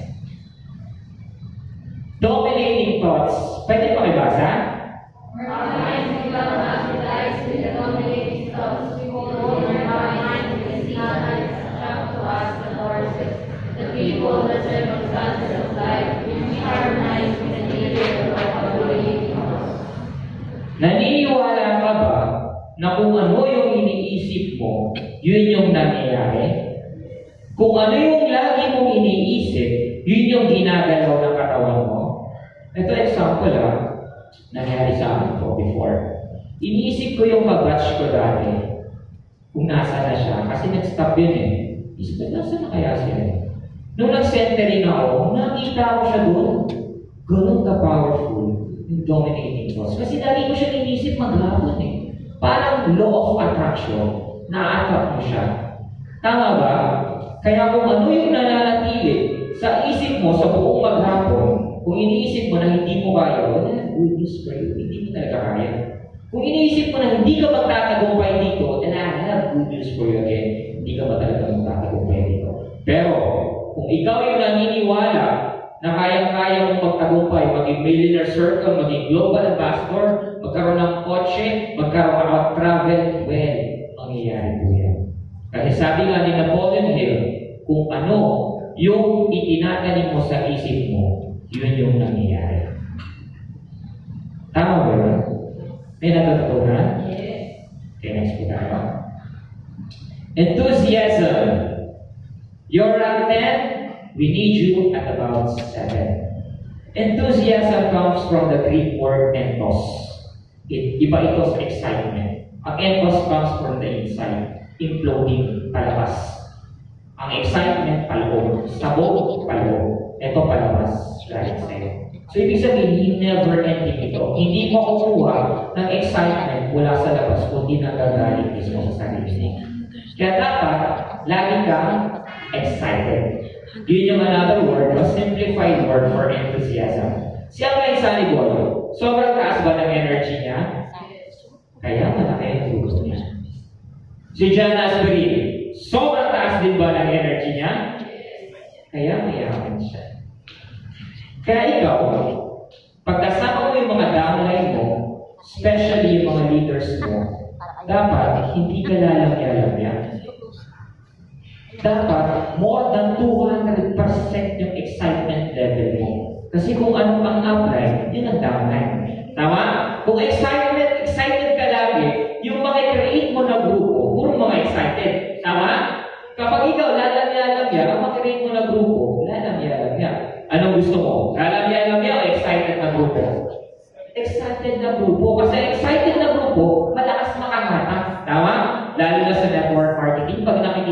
[SPEAKER 1] Dominating thoughts. Pwede pakibasa?
[SPEAKER 3] Our minds become ostracized with the dominating thoughts. We hold our minds with the secrets attract to us the forces, the people, the circumstances of life, which harmonize with the nature of our dominating thoughts.
[SPEAKER 1] Naniniwala ka ba na kung ano yung iniisip mo, yun yung nangyayari? Kung ano yung lagi mong iniisip, yun yung ginagalaw ng katawan mo? Ito example ah, nangyari sa akin ko before. Iniisip ko yung kabatch ko dati, kung nasa na siya, kasi nag-stop yun eh. Isip ko, nasa na kaya siya? Nung nag-centering ako, nakita ko siya doon. Ganun ka-powerful yung dominating thoughts. Kasi lagi ko siya iniisip maghapon eh. Parang law of attraction, na-attract mo siya. Tama ba? Kaya kung ano yung nananatili sa isip mo sa buong maghapon, kung iniisip mo na hindi mo kaya, wala na good news for you, hindi mo talaga kaya. Kung iniisip mo na hindi ka magtatagumpay dito, then I have good news for you again, hindi ka ba talaga magtatagumpay dito. Pero, kung ikaw yung naniniwala na kayang-kaya mong magtagumpay, maging millionaire circle, maging global ambassador, magkaroon ng kotse, magkaroon ka ng travel, well, mangyayari po yan. Kasi sabi nga ni Napoleon Hill, kung ano yung itinatanim mo sa isip mo, yun yung nangyayari. Tama ba yun? May natutunan?
[SPEAKER 3] Yes.
[SPEAKER 1] Okay, next po tayo. Enthusiasm. You're at ten, we need you at about seven. Enthusiasm comes from the Greek word enthos. It, iba ito sa excitement. Ang enthos comes from the inside. Imploding, palabas. Ang excitement, paloob. Sabog, paloob. Ito palabas. Galing sa'yo. So, ibig sabihin, hindi never-ending ito. Hindi mo kukuha ng excitement mula sa labas kundi nagagaling mismo sa sarili mo. Kaya dapat, lagi kang excited. Yun yung another word, a simplified word for enthusiasm. Si Upline Sunny Boy, sobrang taas ba ng energy niya? Kaya malaki ang gusto niya. Si John Asbury, sobrang taas din ba ng energy niya? Kaya mayaman siya. Kaya ikaw, pagkasama mo yung mga downline mo, especially yung mga leaders mo, dapat hindi ka lalamya-lamya. Dapat more than two hundred percent yung excitement level mo. Kasi kung ano ang upline, yun ang downline. Tama? Kung excitement, excited ka lagi, yung makikreate mo na grupo, puro mga excited. Tama? Kapag ikaw lalamya-lamya, ang makikreate mo na grupo, lalamya-lamya. Anong gusto mo? Lalamya-lamya o excited na grupo? Excited na grupo. Kasi excited na grupo, malakas makahatak. Tama? Lalo na sa network marketing, pag nakikita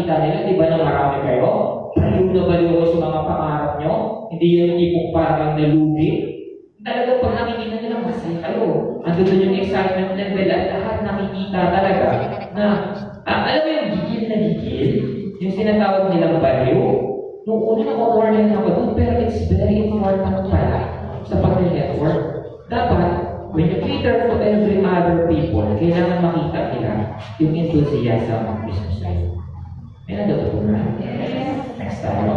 [SPEAKER 1] Israel at lahat nakikita talaga na, ah, alam mo yung gigil na gigil? Yung sinatawag nilang baliw? Nung una na-warning ako doon, pero it's very important pala sa pag-network. Dapat, when you cater to every other people, kailangan makita nila yung enthusiasm ng business sa'yo. May natutunan? Next tayo.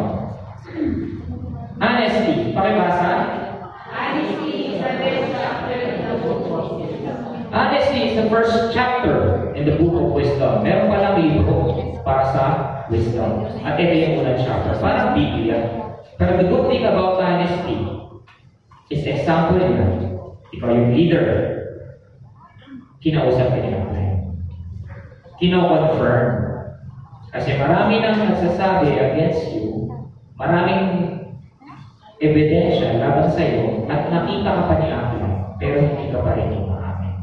[SPEAKER 1] Honesty. Pakibasa?
[SPEAKER 3] Honesty is the first chapter in the book of wisdom.
[SPEAKER 1] Honesty is the first chapter in the book of wisdom. Meron palang libro para sa wisdom. At ito yung unang chapter. Parang Biblia. Pero the good thing about honesty is example niya. Ikaw yung leader. Kinausap ka niya. Kino-confirm. Kasi marami nang nagsasabi against you. Maraming ebidensya laban sa iyo at nakita ka pa ni Apple, pero hindi ka pa rin yung maamin.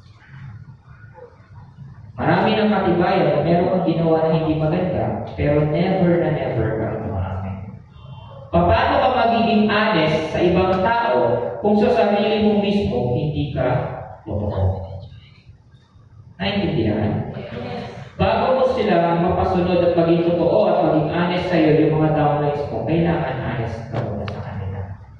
[SPEAKER 1] Marami nang katibayan na meron kang ginawa na hindi maganda, pero never na never ka rin maamin. Paano ka magiging honest sa ibang tao kung sa sarili mo mismo hindi ka totoo? Naintindihan? Bago mo sila mapasunod at maging totoo at maging honest sa iyo yung mga downlines mo, kailangan honest ka muna sa kanila.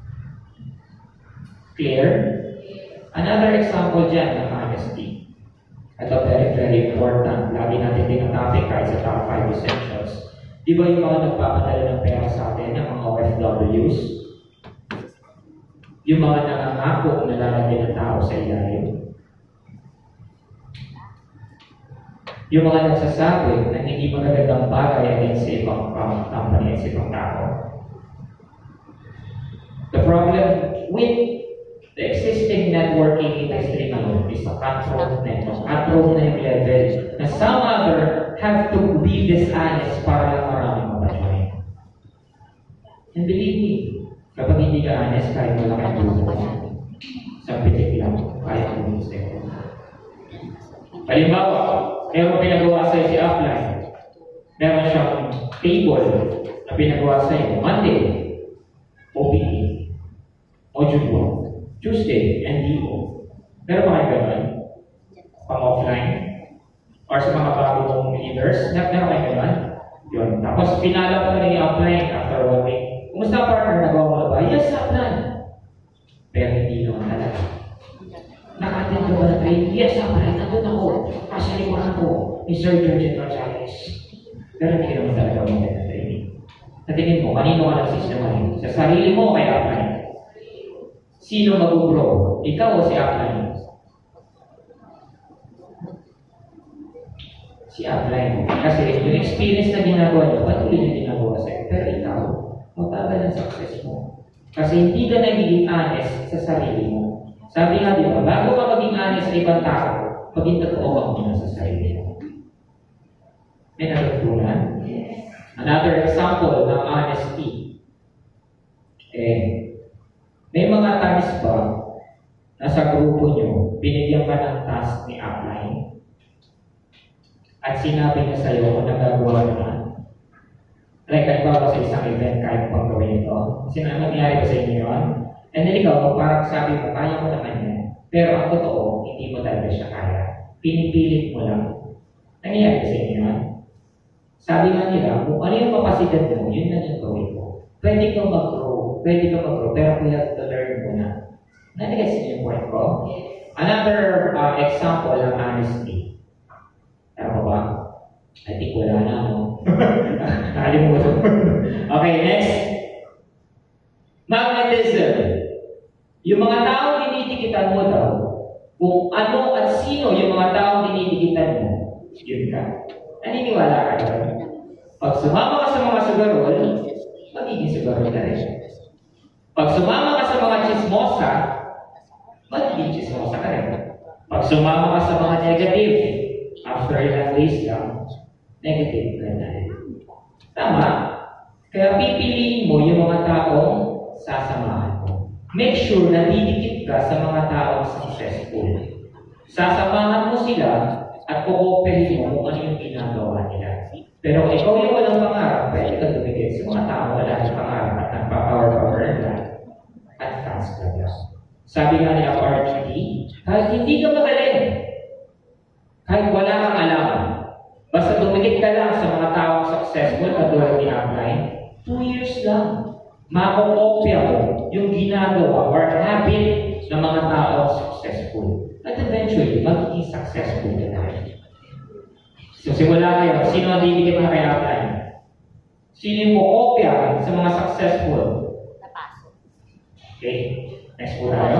[SPEAKER 1] Clear? Another example dyan ng honesty. Ito very, very important. Lagi natin tinatapik kahit sa top five essentials. Di ba yung mga nagpapadala ng pera sa atin, ng mga O F Ws? Yung mga nangangako na lalagyan ng tao sa ilalim? Yung mga nagsasabi na hindi magagandang bagay against sa ibang company at sa ibang tao. The problem with the existing networking industry ngayon is a cutthroat network. Cutthroat na yung level na some other have to be dishonest para lang maraming mapajoin. And believe me, kapag hindi ka honest, kahit wala kang tulong, sa pitik lang, kahit tulong sa'yo. Halimbawa, meron pinagawa sa'yo si Upline. Meron siyang table na pinagawa sa'yo. Monday, O P E, Module one, Tuesday, N D O. Meron ba kayo gano'n? Pang-offline? Or sa mga bagong leaders? Meron kayo gano'n? Yun. Tapos pinala ko na yung Upline after one week. Kumusta partner? Nagawa mo na ba? Yes, Upline. Pero hindi naman talaga. Nakatin ka ba na training? Yes, Upline. Nandun ako. Kasalimuhan ko ni Sir George Gonzalez. Pero hindi ka naman talaga maganda na training. Sa tingin mo, kanino ka nagsisinaman? Sa sarili mo kay Upline? Sino mag-grow? Ikaw o si Upline? Si Upline. Kasi yung experience na ginagawa niyo, patuloy na ginagawa sa'yo. Pero ikaw, magbagal ang success mo. Kasi hindi ka nagiging honest sa sarili mo. Sabi nga, di ba, bago ka maging honest sa ibang tao, maging totoo ka muna sa sarili mo. May natutunan? Another example ng honesty. Eh, may mga times ba na sa grupo nyo, binigyan ka ng task ni Upline at sinabi niya sa'yo kung nagagawa na. Like, halimbawa sa isang event, kahit pang gawin ito. Sino nangyari ba sa inyo yun? And then ikaw, parang sabi mo, kaya mo naman yan. Pero ang totoo, hindi mo talaga siya kaya. Pinipilit mo lang. Nangyari ba sa inyo yun? Sabi nga nila, kung ano yung kapasidad mo, yun na yung gawin mo. Pwede kang mag-grow. Pwede kang mag-grow. Pero we have to learn muna. Nanigas niyo yung point ko? Another uh, example ng honesty. Tama ba? I think wala na, no? Nakalimutan. Okay, next. Magnetism. Yung mga taong dinitikitan mo daw, kung ano at sino yung mga taong dinitikitan mo, yun ka. Naniniwala ka doon. Pag sumama ka sa mga sugarol, magiging sugarol ka rin. Pag sumama ka sa mga chismosa, magiging chismosa ka rin. Pag sumama ka sa mga negative, after ilang days lang, negative ka na rin. Tama? Kaya pipiliin mo yung mga taong sasamahan mo. Make sure na didikit ka sa mga taong successful. Sasamahan mo sila at kukopelin mo kung ano yung ginagawa nila. Pero ikaw yung walang pangarap, pwede ka dumikit sa mga taong wala ng pangarap at nagpa-power-power lang at fast ka lang. Sabi nga ni R T D, kahit hindi ka magaling, Kahit wala kang alam, basta tumikit ka lang sa mga taong successful katulad ni upline, two years lang, makokopya mo yung ginagawa or habit ng mga taong successful. At eventually, magiging successful ka na. So, simula kayo, sino ang didikit na kay upline? Sino yung kukopya sa mga successful?
[SPEAKER 2] Napasok.
[SPEAKER 1] Okay, next po tayo.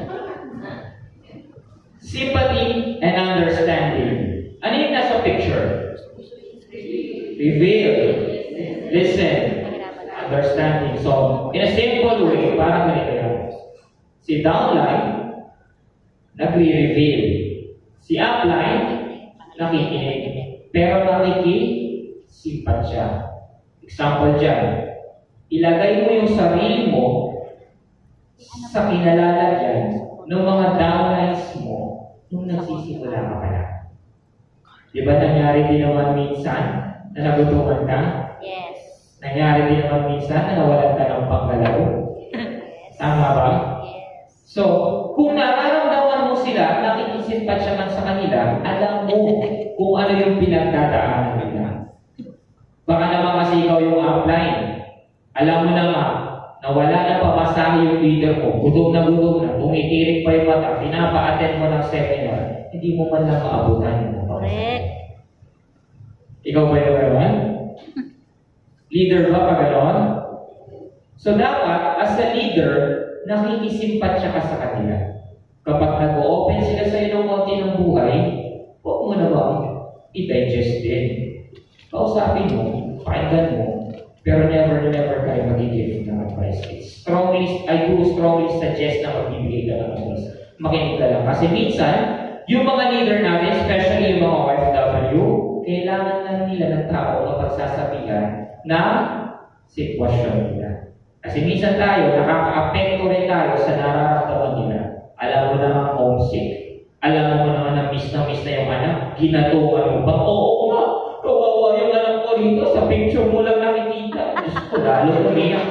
[SPEAKER 1] Sympathy and understanding. Ano yung nasa picture? Reveal. Listen. Understanding. So, in a simple way, parang ganito yan. Si downline, nagre-reveal. Si upline, nakikinig. Pero nakikisimpat siya. Example dyan. Ilagay mo yung sarili mo sa kinalalagyan ng mga downlines mo nung nagsisimula ka pa lang. Di ba nangyari din naman minsan na nagutuman ka?
[SPEAKER 2] Yes.
[SPEAKER 1] Nangyari din naman minsan na nawalan ka ng panggalaw?
[SPEAKER 2] Yes.
[SPEAKER 1] Tama ba?
[SPEAKER 2] Yes.
[SPEAKER 1] So, kung nararamdaman mo sila, nakikisimpat siya man sa kanila, alam mo kung ano yung pinagdadaanan nila. Baka naman kasi ikaw yung upline. Alam mo naman, na wala na papasahe yung leader mo, gutom na gutom na, tumitirik pa yung mata, pinapa-attend mo ng seminar, hindi mo man lang maabutan.
[SPEAKER 2] Correct.
[SPEAKER 1] Ikaw ba yung gano'n? Leader ba pa gano'n? So dapat, as a leader, nakikisimpat siya ka sa kanila. Kapag nag-o-open sila sa iyo ng konti ng buhay, huwag mo na ba i-digest din. Kausapin mo, pakinggan mo, pero never, never kayo mag-give ng advice. It's strongly, I do strongly suggest na magbibigay ka ng advice. Makinig ka lang. Kasi minsan, yung mga leader natin, especially yung mga O F W, kailangan lang nila ng tao na pagsasabihan na sitwasyon nila. Kasi minsan tayo, nakaka-apekto rin tayo sa nararamdaman nila. Alam mo naman homesick. Alam mo naman na miss na miss na yung anak. Ginatuwa mo ba? Oo nga. Kawawa yung anak ko rito. Sa picture mo lang nakikita. Diyos ko, lalo umiyak.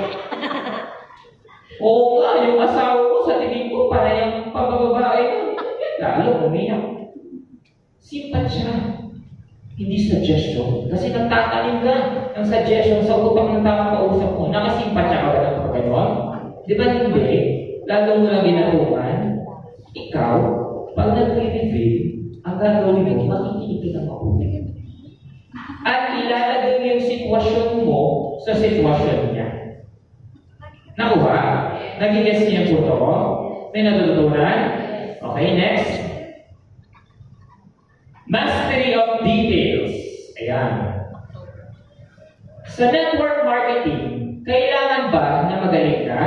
[SPEAKER 1] Oo nga, yung asawa ko sa tingin ko, para yung pambababae ko. Lalo umiyak. Simpat siya. Hindi suggestion. Kasi nagtatanim ka ng suggestion sa utak ng tamang kausap mo. Nakasimpat siya ka ba ng pagkanon? Di ba hindi? Lalo mo lang ginatuan. Ikaw, pag nag-reveal, ang gagawin mo, makikinig ka ng mabuti. At ilalagay mo yung sitwasyon mo sa sitwasyon niya. Nakuha? Nag-guess niya po ito? May natutunan? Okay, next. Mastery of details. Ayan. Sa network marketing, kailangan ba na magaling ka?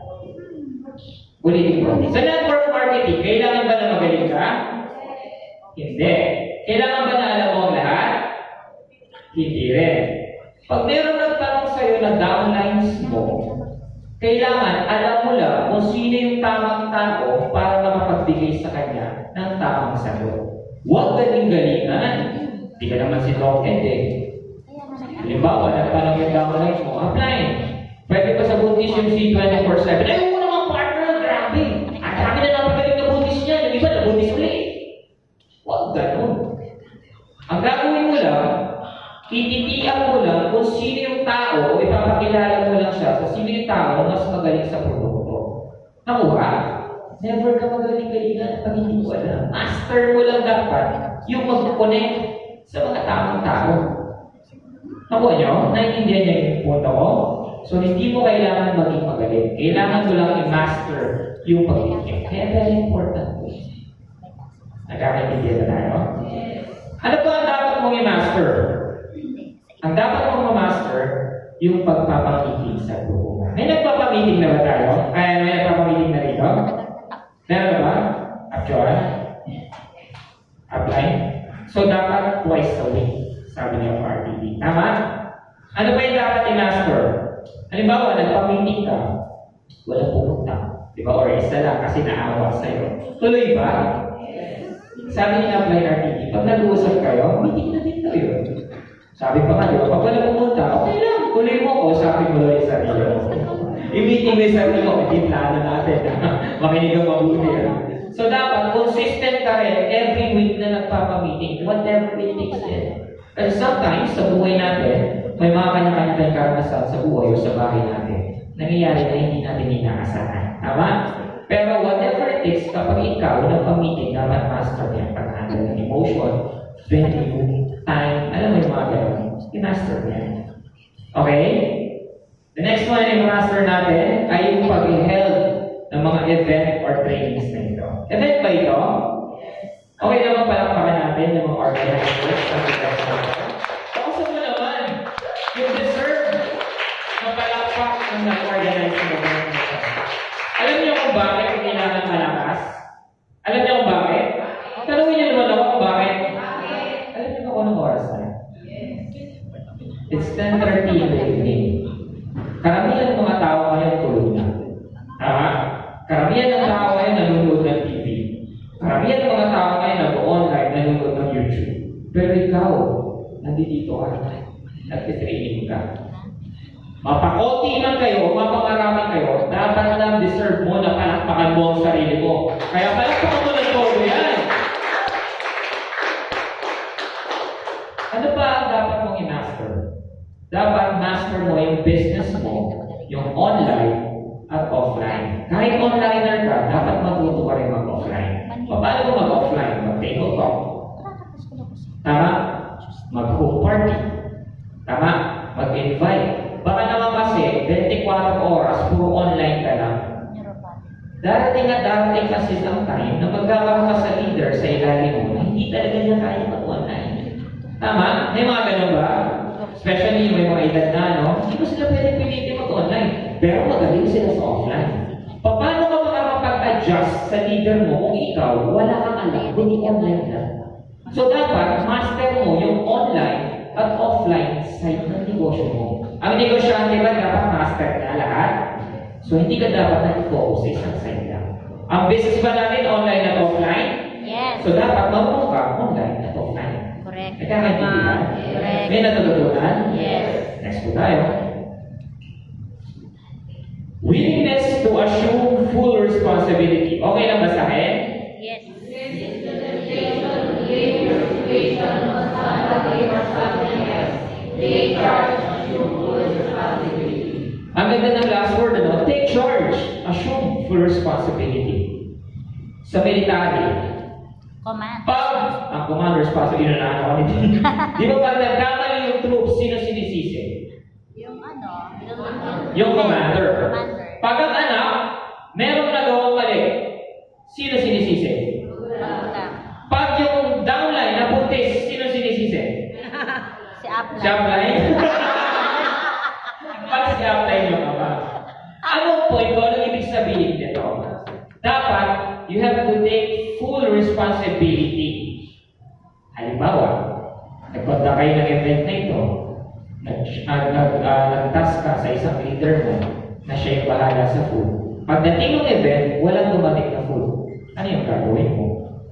[SPEAKER 1] Ulitin ko. Sa network marketing, kailangan ba na magaling ka? Hindi. Kailangan ba na alam mo ang lahat? Hindi rin. Pag meron nagtanong sa'yo na downlines mo, kailangan alam mo lang kung sino yung tamang tao para makapagbigay sa kanya ng tamang sagot. Huwag galing-galingan. Hindi ka naman si Doc Ed eh. Halimbawa, nagtanong yung downlines mo, apply. Pwede pa sa buntis yung C twenty-four seven. Ay, mo naman partner, grabe. Ang dami na napagaling na buntis niya. Yung iba na buntis ulit. Huwag ganun. Ang gagawin mo lang, tititian mo lang kung sino yung tao o ipapakilala mo lang siya sa sino yung tao mas magaling sa produkto. Nakuha? Never ka magaling-galingan pag hindi ko alam. Master mo lang dapat yung mag-connect sa mga tamang tao. Nakuha nyo? Naintindihan niya yung punto ko? So, hindi mo kailangan maging magaling. Kailangan mo lang i-master yung pag-ibig. Kaya very important po. Nagkakaintindihan na tayo? Ano po ang dapat mong i-master? Ang dapat mong ma-master, yung pagpapakitig sa grupo. May nagpapamiting na ba tayo? Ay, may nagpapamiting na rito? Meron na ba? Actual? Apply? So, dapat twice a week, sabi niya ng R T D. Tama? Ano pa yung dapat i-master? Halimbawa, nagpamiting ka, walang pumunta. Di ba? Or isa lang kasi naawa sa'yo. Tuloy ba? Sabi niya ng R T D, pag nag-uusap kayo, meeting na din kayo. Sabi pa nga, di ba? Pag wala pumunta, okay lang, tuloy mo ko, sabi mo lang yung sarili mo. I-meeting mo yung sarili mo, hindi plano natin. Makinig ang mabuti. So dapat, consistent ka rin every week na nagpapamiting, whatever it takes din. Kasi sometimes, sa buhay natin, may mga kanya-kanya tayong karanasan sa buhay o sa bahay natin. Nangyayari na hindi natin inaasahan. Tama? Pero whatever it takes, kapag ikaw nagpamiting, dapat master niya pag-handle ng emotion, venue, time, alam mo yung mga gano'n, i-master niya. Okay? The next one na i-master natin ay yung pag-held ng mga event or trainings na ito. Event ba ito? Okay naman palakpakan natin ng mga organizers sa event na ito. Kausa mo naman, you deserve na palakpak ng nag-organize ng event na ito. Alam niyo kung bakit kailangan malakas? Alam niyo kung bakit? Tanungin niyo naman ako kung bakit. Alam niyo ba kung anong oras na? It's ten thirty in the evening. Karamihan ng mga tao ngayon tulog na. Tama? Karamihan ng tao ngayon nanonood ng T V. Karamihan ng mga tao ngayon nag-online, nanonood ng YouTube. Pero ikaw, nandito ka. Nagtitraining ka. Mapakonti man kayo, mapakarami kayo, dapat lang deserve mo na palakpakan mo ang sarili mo. Kaya palakpakan mo ng todo yan. Ano ba ang dapat mong i-master? Dapat master mo yung business mo, yung online at offline. Kahit onliner ka, dapat matuto ka rin mag-offline. Paano mo mag-offline? Mag-tabletop. Tama? Mag-home party. Tama? Mag-invite. Baka naman kasi, twenty-four oras, puro online ka lang. Darating at darating kasi ang time na magkakaroon ka sa leader sa ilalim mo na hindi talaga niya kaya mag-online. Tama? May mga ganun ba? Especially may mga edad na, no? Hindi ko sila pwede pilitin mag-online. Pero magaling sila sa offline. Paano ka makakapag-adjust sa leader mo kung ikaw, wala kang alam, hindi online na? So dapat, master mo yung online at offline side ng negosyo mo. Ang negosyante ba dapat master na lahat? So hindi ka dapat nag-focus sa isang side lang. Ang business ba natin online at offline?
[SPEAKER 2] Yes.
[SPEAKER 1] So dapat marunong ka online at offline.
[SPEAKER 2] Correct.
[SPEAKER 1] May kakaintindihan?
[SPEAKER 2] Correct.
[SPEAKER 1] May natututunan?
[SPEAKER 2] Yes.
[SPEAKER 1] Next po tayo. Willingness to assume full responsibility. Okay lang ba sa akin?
[SPEAKER 2] Yes.
[SPEAKER 3] Take charge, assume full responsibility.
[SPEAKER 1] Ang ganda ng last word, ano? Take charge. Assume full responsibility. Sa military,
[SPEAKER 2] Command.
[SPEAKER 1] pag ang commander responsibility na ano nito. Di ba pag nagkamali yung troops, sino sinisisi?
[SPEAKER 2] Yung ano,
[SPEAKER 1] Yung commander.
[SPEAKER 2] Commander.
[SPEAKER 1] Pag ang anak, merong nagawang mali, sino sinisisi?
[SPEAKER 2] Magulang.
[SPEAKER 1] Pag yung downline na buntis, sino sinisisi?
[SPEAKER 2] Si Upline.
[SPEAKER 1] Si upline? Pag si upline yung ama. Anong point ko? Anong ibig sabihin nito? Dapat, you have to take full responsibility. Halimbawa, nagpunta kayo ng event na ito, nag-task nag, nag, uh, nag-task ka sa isang leader mo na siya yung bahala sa food. Pagdating ng event, walang dumating na food. Ano yung gagawin mo?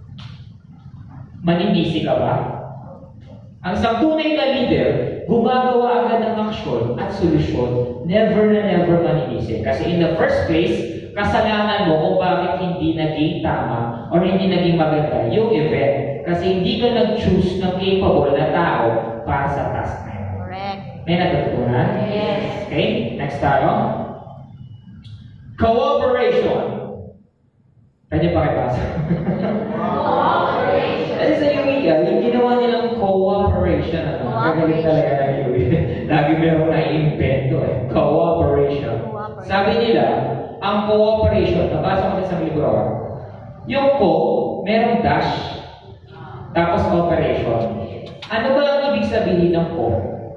[SPEAKER 1] Maninisi ka ba? Ang isang tunay na leader, gumagawa agad ng aksyon at solusyon, never na never maninisi. Kasi in the first place, kasalanan mo kung bakit hindi naging tama or hindi naging maganda yung event. Kasi hindi ka nag-choose ng capable na tao para sa task na yun.
[SPEAKER 2] Correct.
[SPEAKER 1] May natutunan?
[SPEAKER 2] Yes.
[SPEAKER 1] Okay, next tayo. Cooperation. Pwede pakibasa.
[SPEAKER 3] Cooperation.
[SPEAKER 1] Kasi sa U E A, yung ginawa nilang cooperation, ano, gagaling talaga ng U E A. Lagi meron na invento eh. Cooperation.
[SPEAKER 2] Cooperation.
[SPEAKER 1] Sabi nila, ang cooperation, nabasa ko sa libro, yung co, merong dash, tapos operation. Ano ba ang ibig sabihin ng co?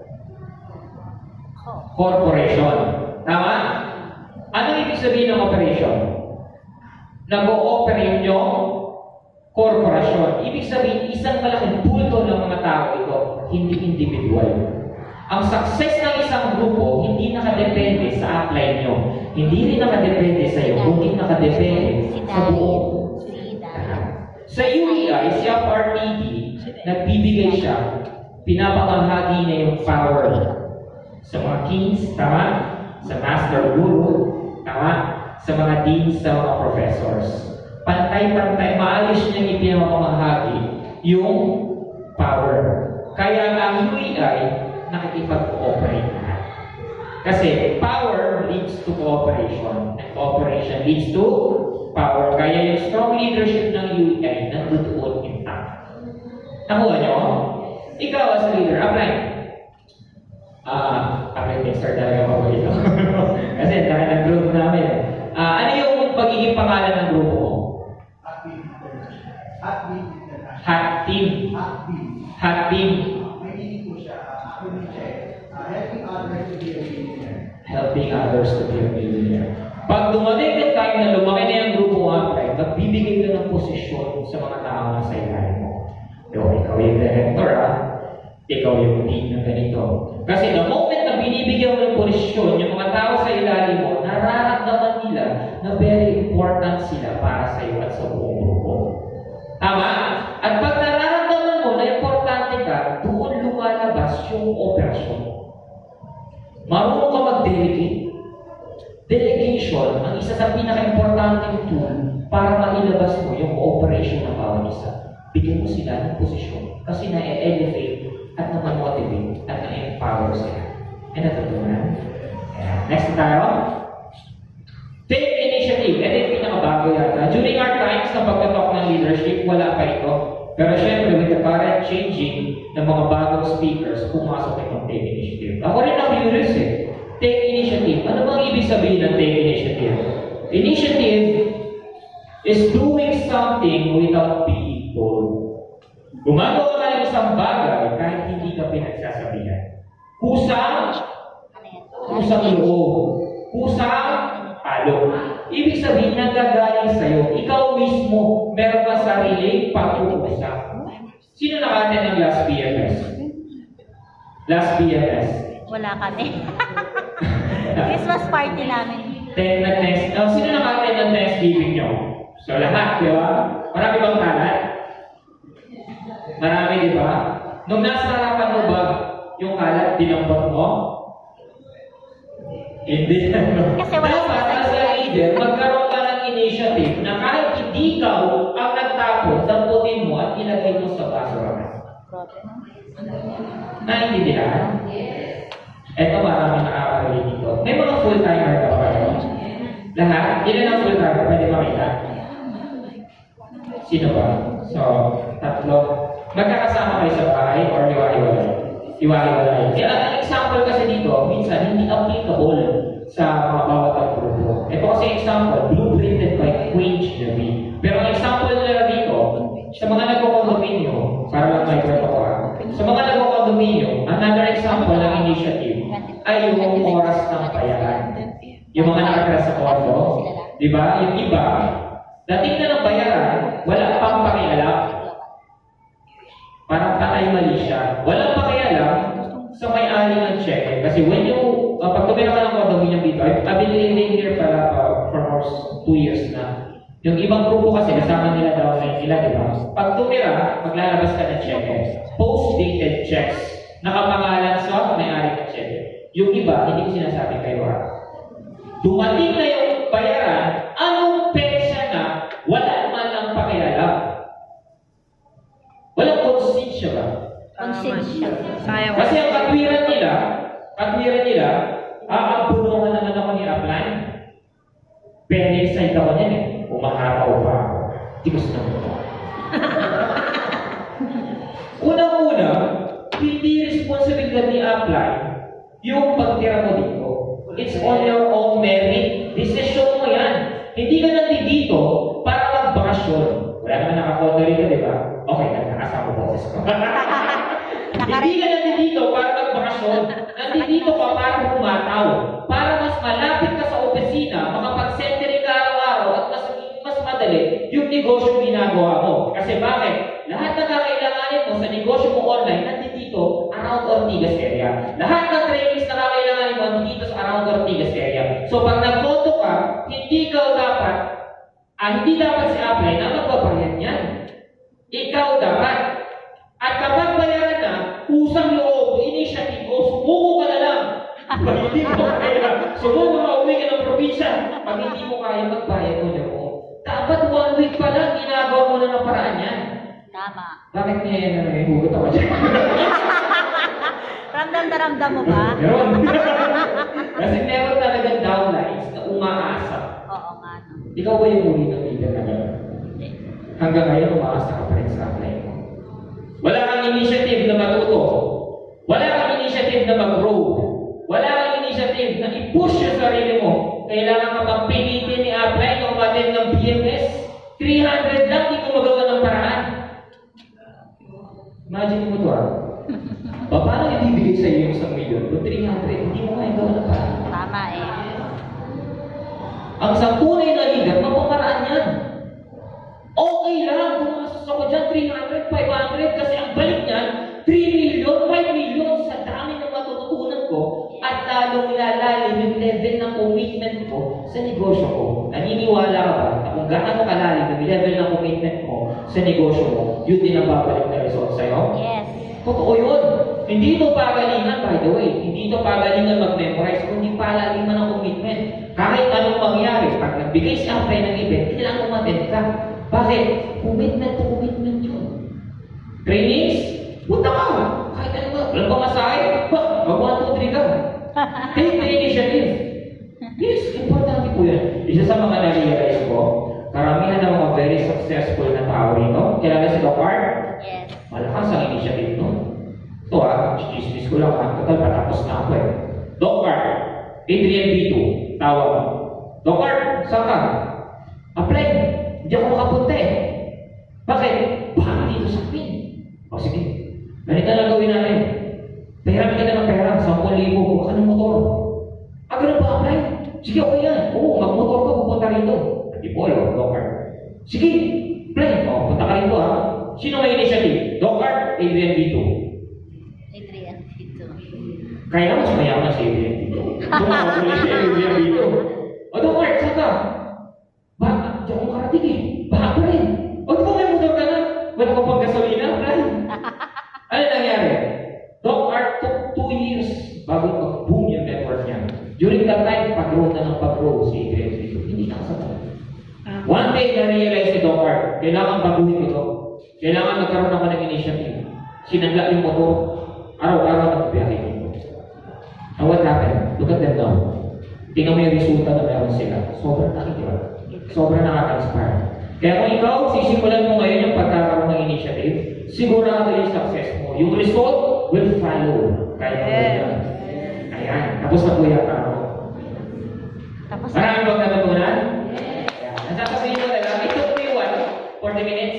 [SPEAKER 1] Corporation. Tama? Anong ibig sabihin ng operation? Nag-o-operate yung korporasyon. Ibig sabihin, isang malaking pulto ng mga tao ito, hindi individual. Ang success ng isang grupo, hindi nakadepende sa upline nyo. Hindi rin nakadepende sa iyo, kundi nakadepende sa buong. Sa U E I, si F R T D, nagbibigay siya, pinapamahagi niya yung power sa mga kings, tama? Sa master guru, tama? Sa mga deans, sa mga professors. Pantay-pantay, maayos niyang ipinapamahagi yung power. Kaya ang U E I, nakikipag-cooperate na. Kasi power leads to cooperation. And cooperation leads to power. Kaya yung strong leadership ng U E I, nandoon intact. Nakuha nyo? Ikaw as a leader, apply. Ah, uh, apply texter talaga paborito. Kasi dahil ng group namin. Ah, ano yung pagiging pangalan ng grupo mo?
[SPEAKER 4] Hot Team.
[SPEAKER 1] Hot Team.
[SPEAKER 4] Hot Team.
[SPEAKER 1] Hot Team.
[SPEAKER 4] May meaning po siya. Ako ni Check. Helping others to be a millionaire.
[SPEAKER 1] Helping others to be a millionaire. Pag dumating ng time na lumaki na yung grupo mo, apply, nagbibigay ka ng posisyon sa mga tao na sa ilalim mo. Pero ikaw yung director, ah. Ikaw yung team na ganito. Kasi the moment na binibigyan mo ng posisyon, yung mga tao sa ilalim mo, nararamdaman nila na very important sila para sa iyo at sa buong grupo. Tama? At pag nararamdaman mo na importante ka, doon lumalabas yung operasyon. Marunong ka mag-delegate. Delegation, ang isa sa pinaka-importanting tool para mailabas mo yung operation ng bawat isa. Bigyan mo sila ng posisyon kasi na-elevate at na-motivate at na-empower sila. E natutunan. Yeah. Next na tayo. Take initiative. Ito yung pinakabago yata. During our times na pagkatalk ng leadership, wala pa ito. Pero syempre, with the current changing ng mga bagong speakers, pumasok itong take initiative. Ako rin ang curious eh. Take initiative. Ano bang ibig sabihin ng take initiative? Initiative is doing something without being told. Gumagawa ka ng isang bagay kahit hindi ka pinagsasabihan. Kusang, kusang loob. Kusang halo. Ibig sabihin, nagagaling sa'yo. Ikaw mismo, meron ka sariling pag-uusap. Sino nakaten ng last B M S? Last B M S?
[SPEAKER 2] Wala kami. Christmas party namin.
[SPEAKER 1] Then, nag-next. Oh, sino nakaten ng Thanksgiving nyo? So, lahat, di ba? Marami bang kalat? Marami, di ba? Nung nasa harapan mo ba yung kalat, dinampot mo? Hindi.
[SPEAKER 2] Kasi wala
[SPEAKER 1] dapat as a leader, magkaroon ka ng initiative na kahit hindi ikaw ang nagtapon, damputin mo at ilagay mo sa basurahan. Naintindihan? Ito marami nakakarinig dito. May mga full-timer ka ba? Lahat? Ilan ang full-timer? Pwede makita? Sino ba? So, tatlo. Magkakasama kayo sa bahay or iwa-iwalay? Iwa-iwalay. Kaya ang example kasi dito, minsan hindi applicable sa mga bawat ang grupo. Ito kasi example, blueprinted by Queen Genevieve. Pero ang example nila dito, sa mga nagko-condominium, para lang may kwento ko ah, sa mga nagko-condominium, another example ng initiative ay yung oras ng bayaran. Yung mga nakatira sa condo, di ba? Yung iba, dating na ng bayaran, wala pang pakialam. Parang patay mali siya. Walang pakialam sa may-ari ng cheque. Kasi when you, uh, pag tumira ka ng condominium dito, I've been living here para uh, for almost two years na. Yung ibang grupo kasi, kasama nila daw na nila, di ba? Pag tumira, maglalabas ka ng cheque. Post-dated checks. Nakapangalan sa may-ari ng cheque. Yung iba, hindi ko sinasabi kayo ha. Dumating na yung bayaran, anong petsa na wala man ang pakialam? Walang konsensya ba?
[SPEAKER 2] Konsensya.
[SPEAKER 1] Kasi ang katwiran nila, katwiran nila, aabulungan naman ako ni Upline. Pero excited ako niyan eh. Umaharaw pa ako. Di ko sinabuto. Unang-una, hindi responsibilidad ni Upline yung pagtira mo dito. It's on your own merit. Decision mo yan. Hindi ka nandito para magbakasyon. Wala naman nakakondo rito, di ba? Okay, nakasama po boses ko. Hindi ka nandito para magbakasyon. Nandito ka para humataw. Para mas malapit ka sa opisina, makapag-centering ka araw-araw at mas, mas madali yung negosyo ginagawa mo. Kasi bakit? Lahat na kakailanganin mo sa negosyo mo online, nandito around Ortigas area. Lahat ng trainings na kakailanganin mo, nandito sa around Ortigas area. So pag nagkonto ka, hindi ka dapat, ah, hindi dapat si Upline na magbabayad yan. Ikaw dapat. At kapag bayaran na, usang loob, initiative, o sumuko ka na lang. Pag hindi mo kaya, sumuko ka, uwi ka ng probinsya. Pag hindi mo kaya, magbayad mo na mo. Dapat one week pa lang, ginagawa mo na ng paraan yan.
[SPEAKER 2] Tama.
[SPEAKER 1] Bakit niya yan na may hugot ako dyan?
[SPEAKER 2] Ramdam na ramdam mo ba?
[SPEAKER 1] Meron. Kasi meron talagang downlines na umaasa.
[SPEAKER 2] Oo nga. No.
[SPEAKER 1] Ikaw ba yung uri ng leader na gano'n?
[SPEAKER 2] Hindi.
[SPEAKER 1] Hanggang ngayon, umaasa ka pa rin sa apply mo. Wala kang initiative na matuto. Wala kang initiative na mag-grow. Wala kang initiative na i-push yung sarili mo. Kailangan ka bang pilitin i-apply na umatin ng B M S? three hundred lang, hindi ko magawa ng paraan. Imagine mo ito ah. Pa, paano ibibigay sa iyo yung isang milyon? Kung three hundred, hindi mo kaya gawa ng paraan.
[SPEAKER 2] Tama eh.
[SPEAKER 1] Ang sampunay na leader, mapaparaan yan. Okay lang, pumasok ako dyan, three hundred, five hundred, kasi ang balik niyan, three million, five million, sa dami ng matututunan ko, at lalong lalalim yung level ng commitment ko sa negosyo ko. Naniniwala ka ba na kung gaano kalalim yung level ng commitment mo sa negosyo mo, yun din ang babalik na result sa'yo?
[SPEAKER 2] Yes.
[SPEAKER 1] Totoo yun. Hindi ito pagalingan, by the way. Hindi ito pagalingan mag-memorize, kundi palaliman ng commitment. Kahit anong mangyari, pag nagbigay si Apay ng event, kailangan umattend ka. Bakit? Commitment to commitment yun. Trainings? Punta ka. Kahit ano ba? Walang pamasahe? Ba? Mag one, two, three ka. Take the initiative. Yes, importante po yan. Isa sa mga na-realize ko, karamihan ng mga very successful na tao rito, kilala si Doc Art?
[SPEAKER 2] Yes.
[SPEAKER 1] Malakas ang initiative nun. Ito ah, chismis ko lang ah. Total, patapos na ako eh. Doc Art, Adrian B two, tawag mo. Doc Art, saan ka? Apply. Hindi ako makapunta eh. Bakit? Baka dito sa akin. O sige, ganito lang gawin natin. Pahiramin kita ng pera, sampung libo, baka ng motor. Ah, ganun ba apply? Sige, okay yan. Oo, magmotor ka, pupunta rito. Antipolo, Doc Art. Sige, apply. O, punta ka rito ah. Sino may initiative? Doc Art, Adrian B two.
[SPEAKER 2] Adrian Vito.
[SPEAKER 1] Kaya mas mayaman si Adrian B two. Tumawag si Adrian B two. O, Doc Art, saan ka? Baka, di ako makarating eh. Baka pa rin. O, di ba may motor ka na? Wala ko pang gasolina, plan. Ano nangyari? Doc Art took two years bago mag-boom yung network niya. During that time, pag-grow na ng pag-grow si Adrian B two. Hindi nakasama. One day, na-realize si Doc Art, kailangan baguhin ko ito. Kailangan magkaroon ako ng initiative. Sinangla yung motor, araw-araw nagbiyahe dito. And what happened? Look at them now. Tingnan mo yung resulta na meron sila. Sobrang nakit, di ba? Sobrang nakaka-inspire. Kaya kung ikaw, sisimulan mo ngayon yung pagkakaroon ng initiative, sigurado yung success mo. Yung result will follow. Kaya mo yan. Ayan. Tapos na po yan ako.
[SPEAKER 2] Tapos na.
[SPEAKER 1] Maraming bang natutunan? Ayan. Nasasabihin ko na lang, it took me what? forty minutes?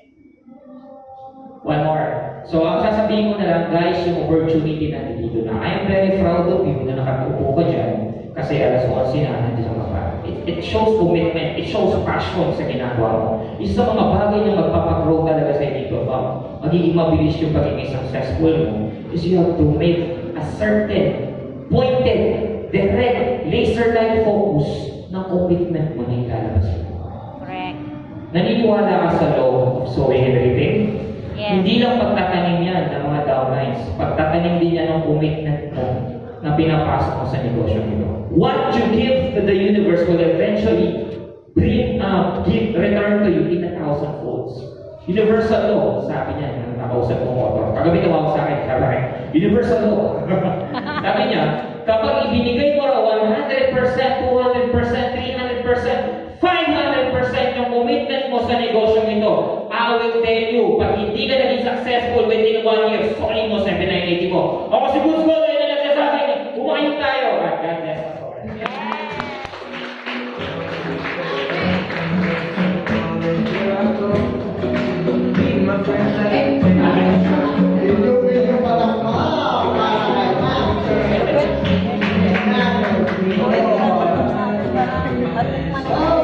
[SPEAKER 1] One more. So, ang sasabihin ko na lang, guys, yung opportunity na dito na. I am very proud of you na nakatupo ka dyan kasi alas eleven na nandiyan ka pa. It, it shows commitment. It shows passion sa ginagawa mo. Isa sa mga bagay na magpapagrow talaga sa dito, ba? Magiging mabilis yung pagiging successful mo is you have to make a certain, pointed, direct, laser-like focus ng commitment mo na ilalabas mo.
[SPEAKER 2] Correct.
[SPEAKER 1] Naniniwala ka sa law of sowing and reaping?
[SPEAKER 2] Yes.
[SPEAKER 1] Hindi lang pagtatanim yan ng mga downlines. Pagtatanim din yan ng commitment mo na pinapasok mo sa negosyo nito. What you give to the universe will eventually bring up, give, return to you in a thousand folds. Universal law, sabi niya, ng nakausap mo motor. Kagabi tumawag sa akin, sabi niya, universal law. Sabi niya, kapag ibinigay mo raw one hundred percent, two hundred percent, three hundred percent, five hundred percent yung commitment mo sa negosyo nito, I will tell you, pag hindi ka naging successful within one year, solid mo seven nine eighty mo. Ako si Goods Gold ay na nagsasabi, kumain tayo. God bless us all.
[SPEAKER 4] My friends, yung patak mo, para kay Ma'am.
[SPEAKER 2] At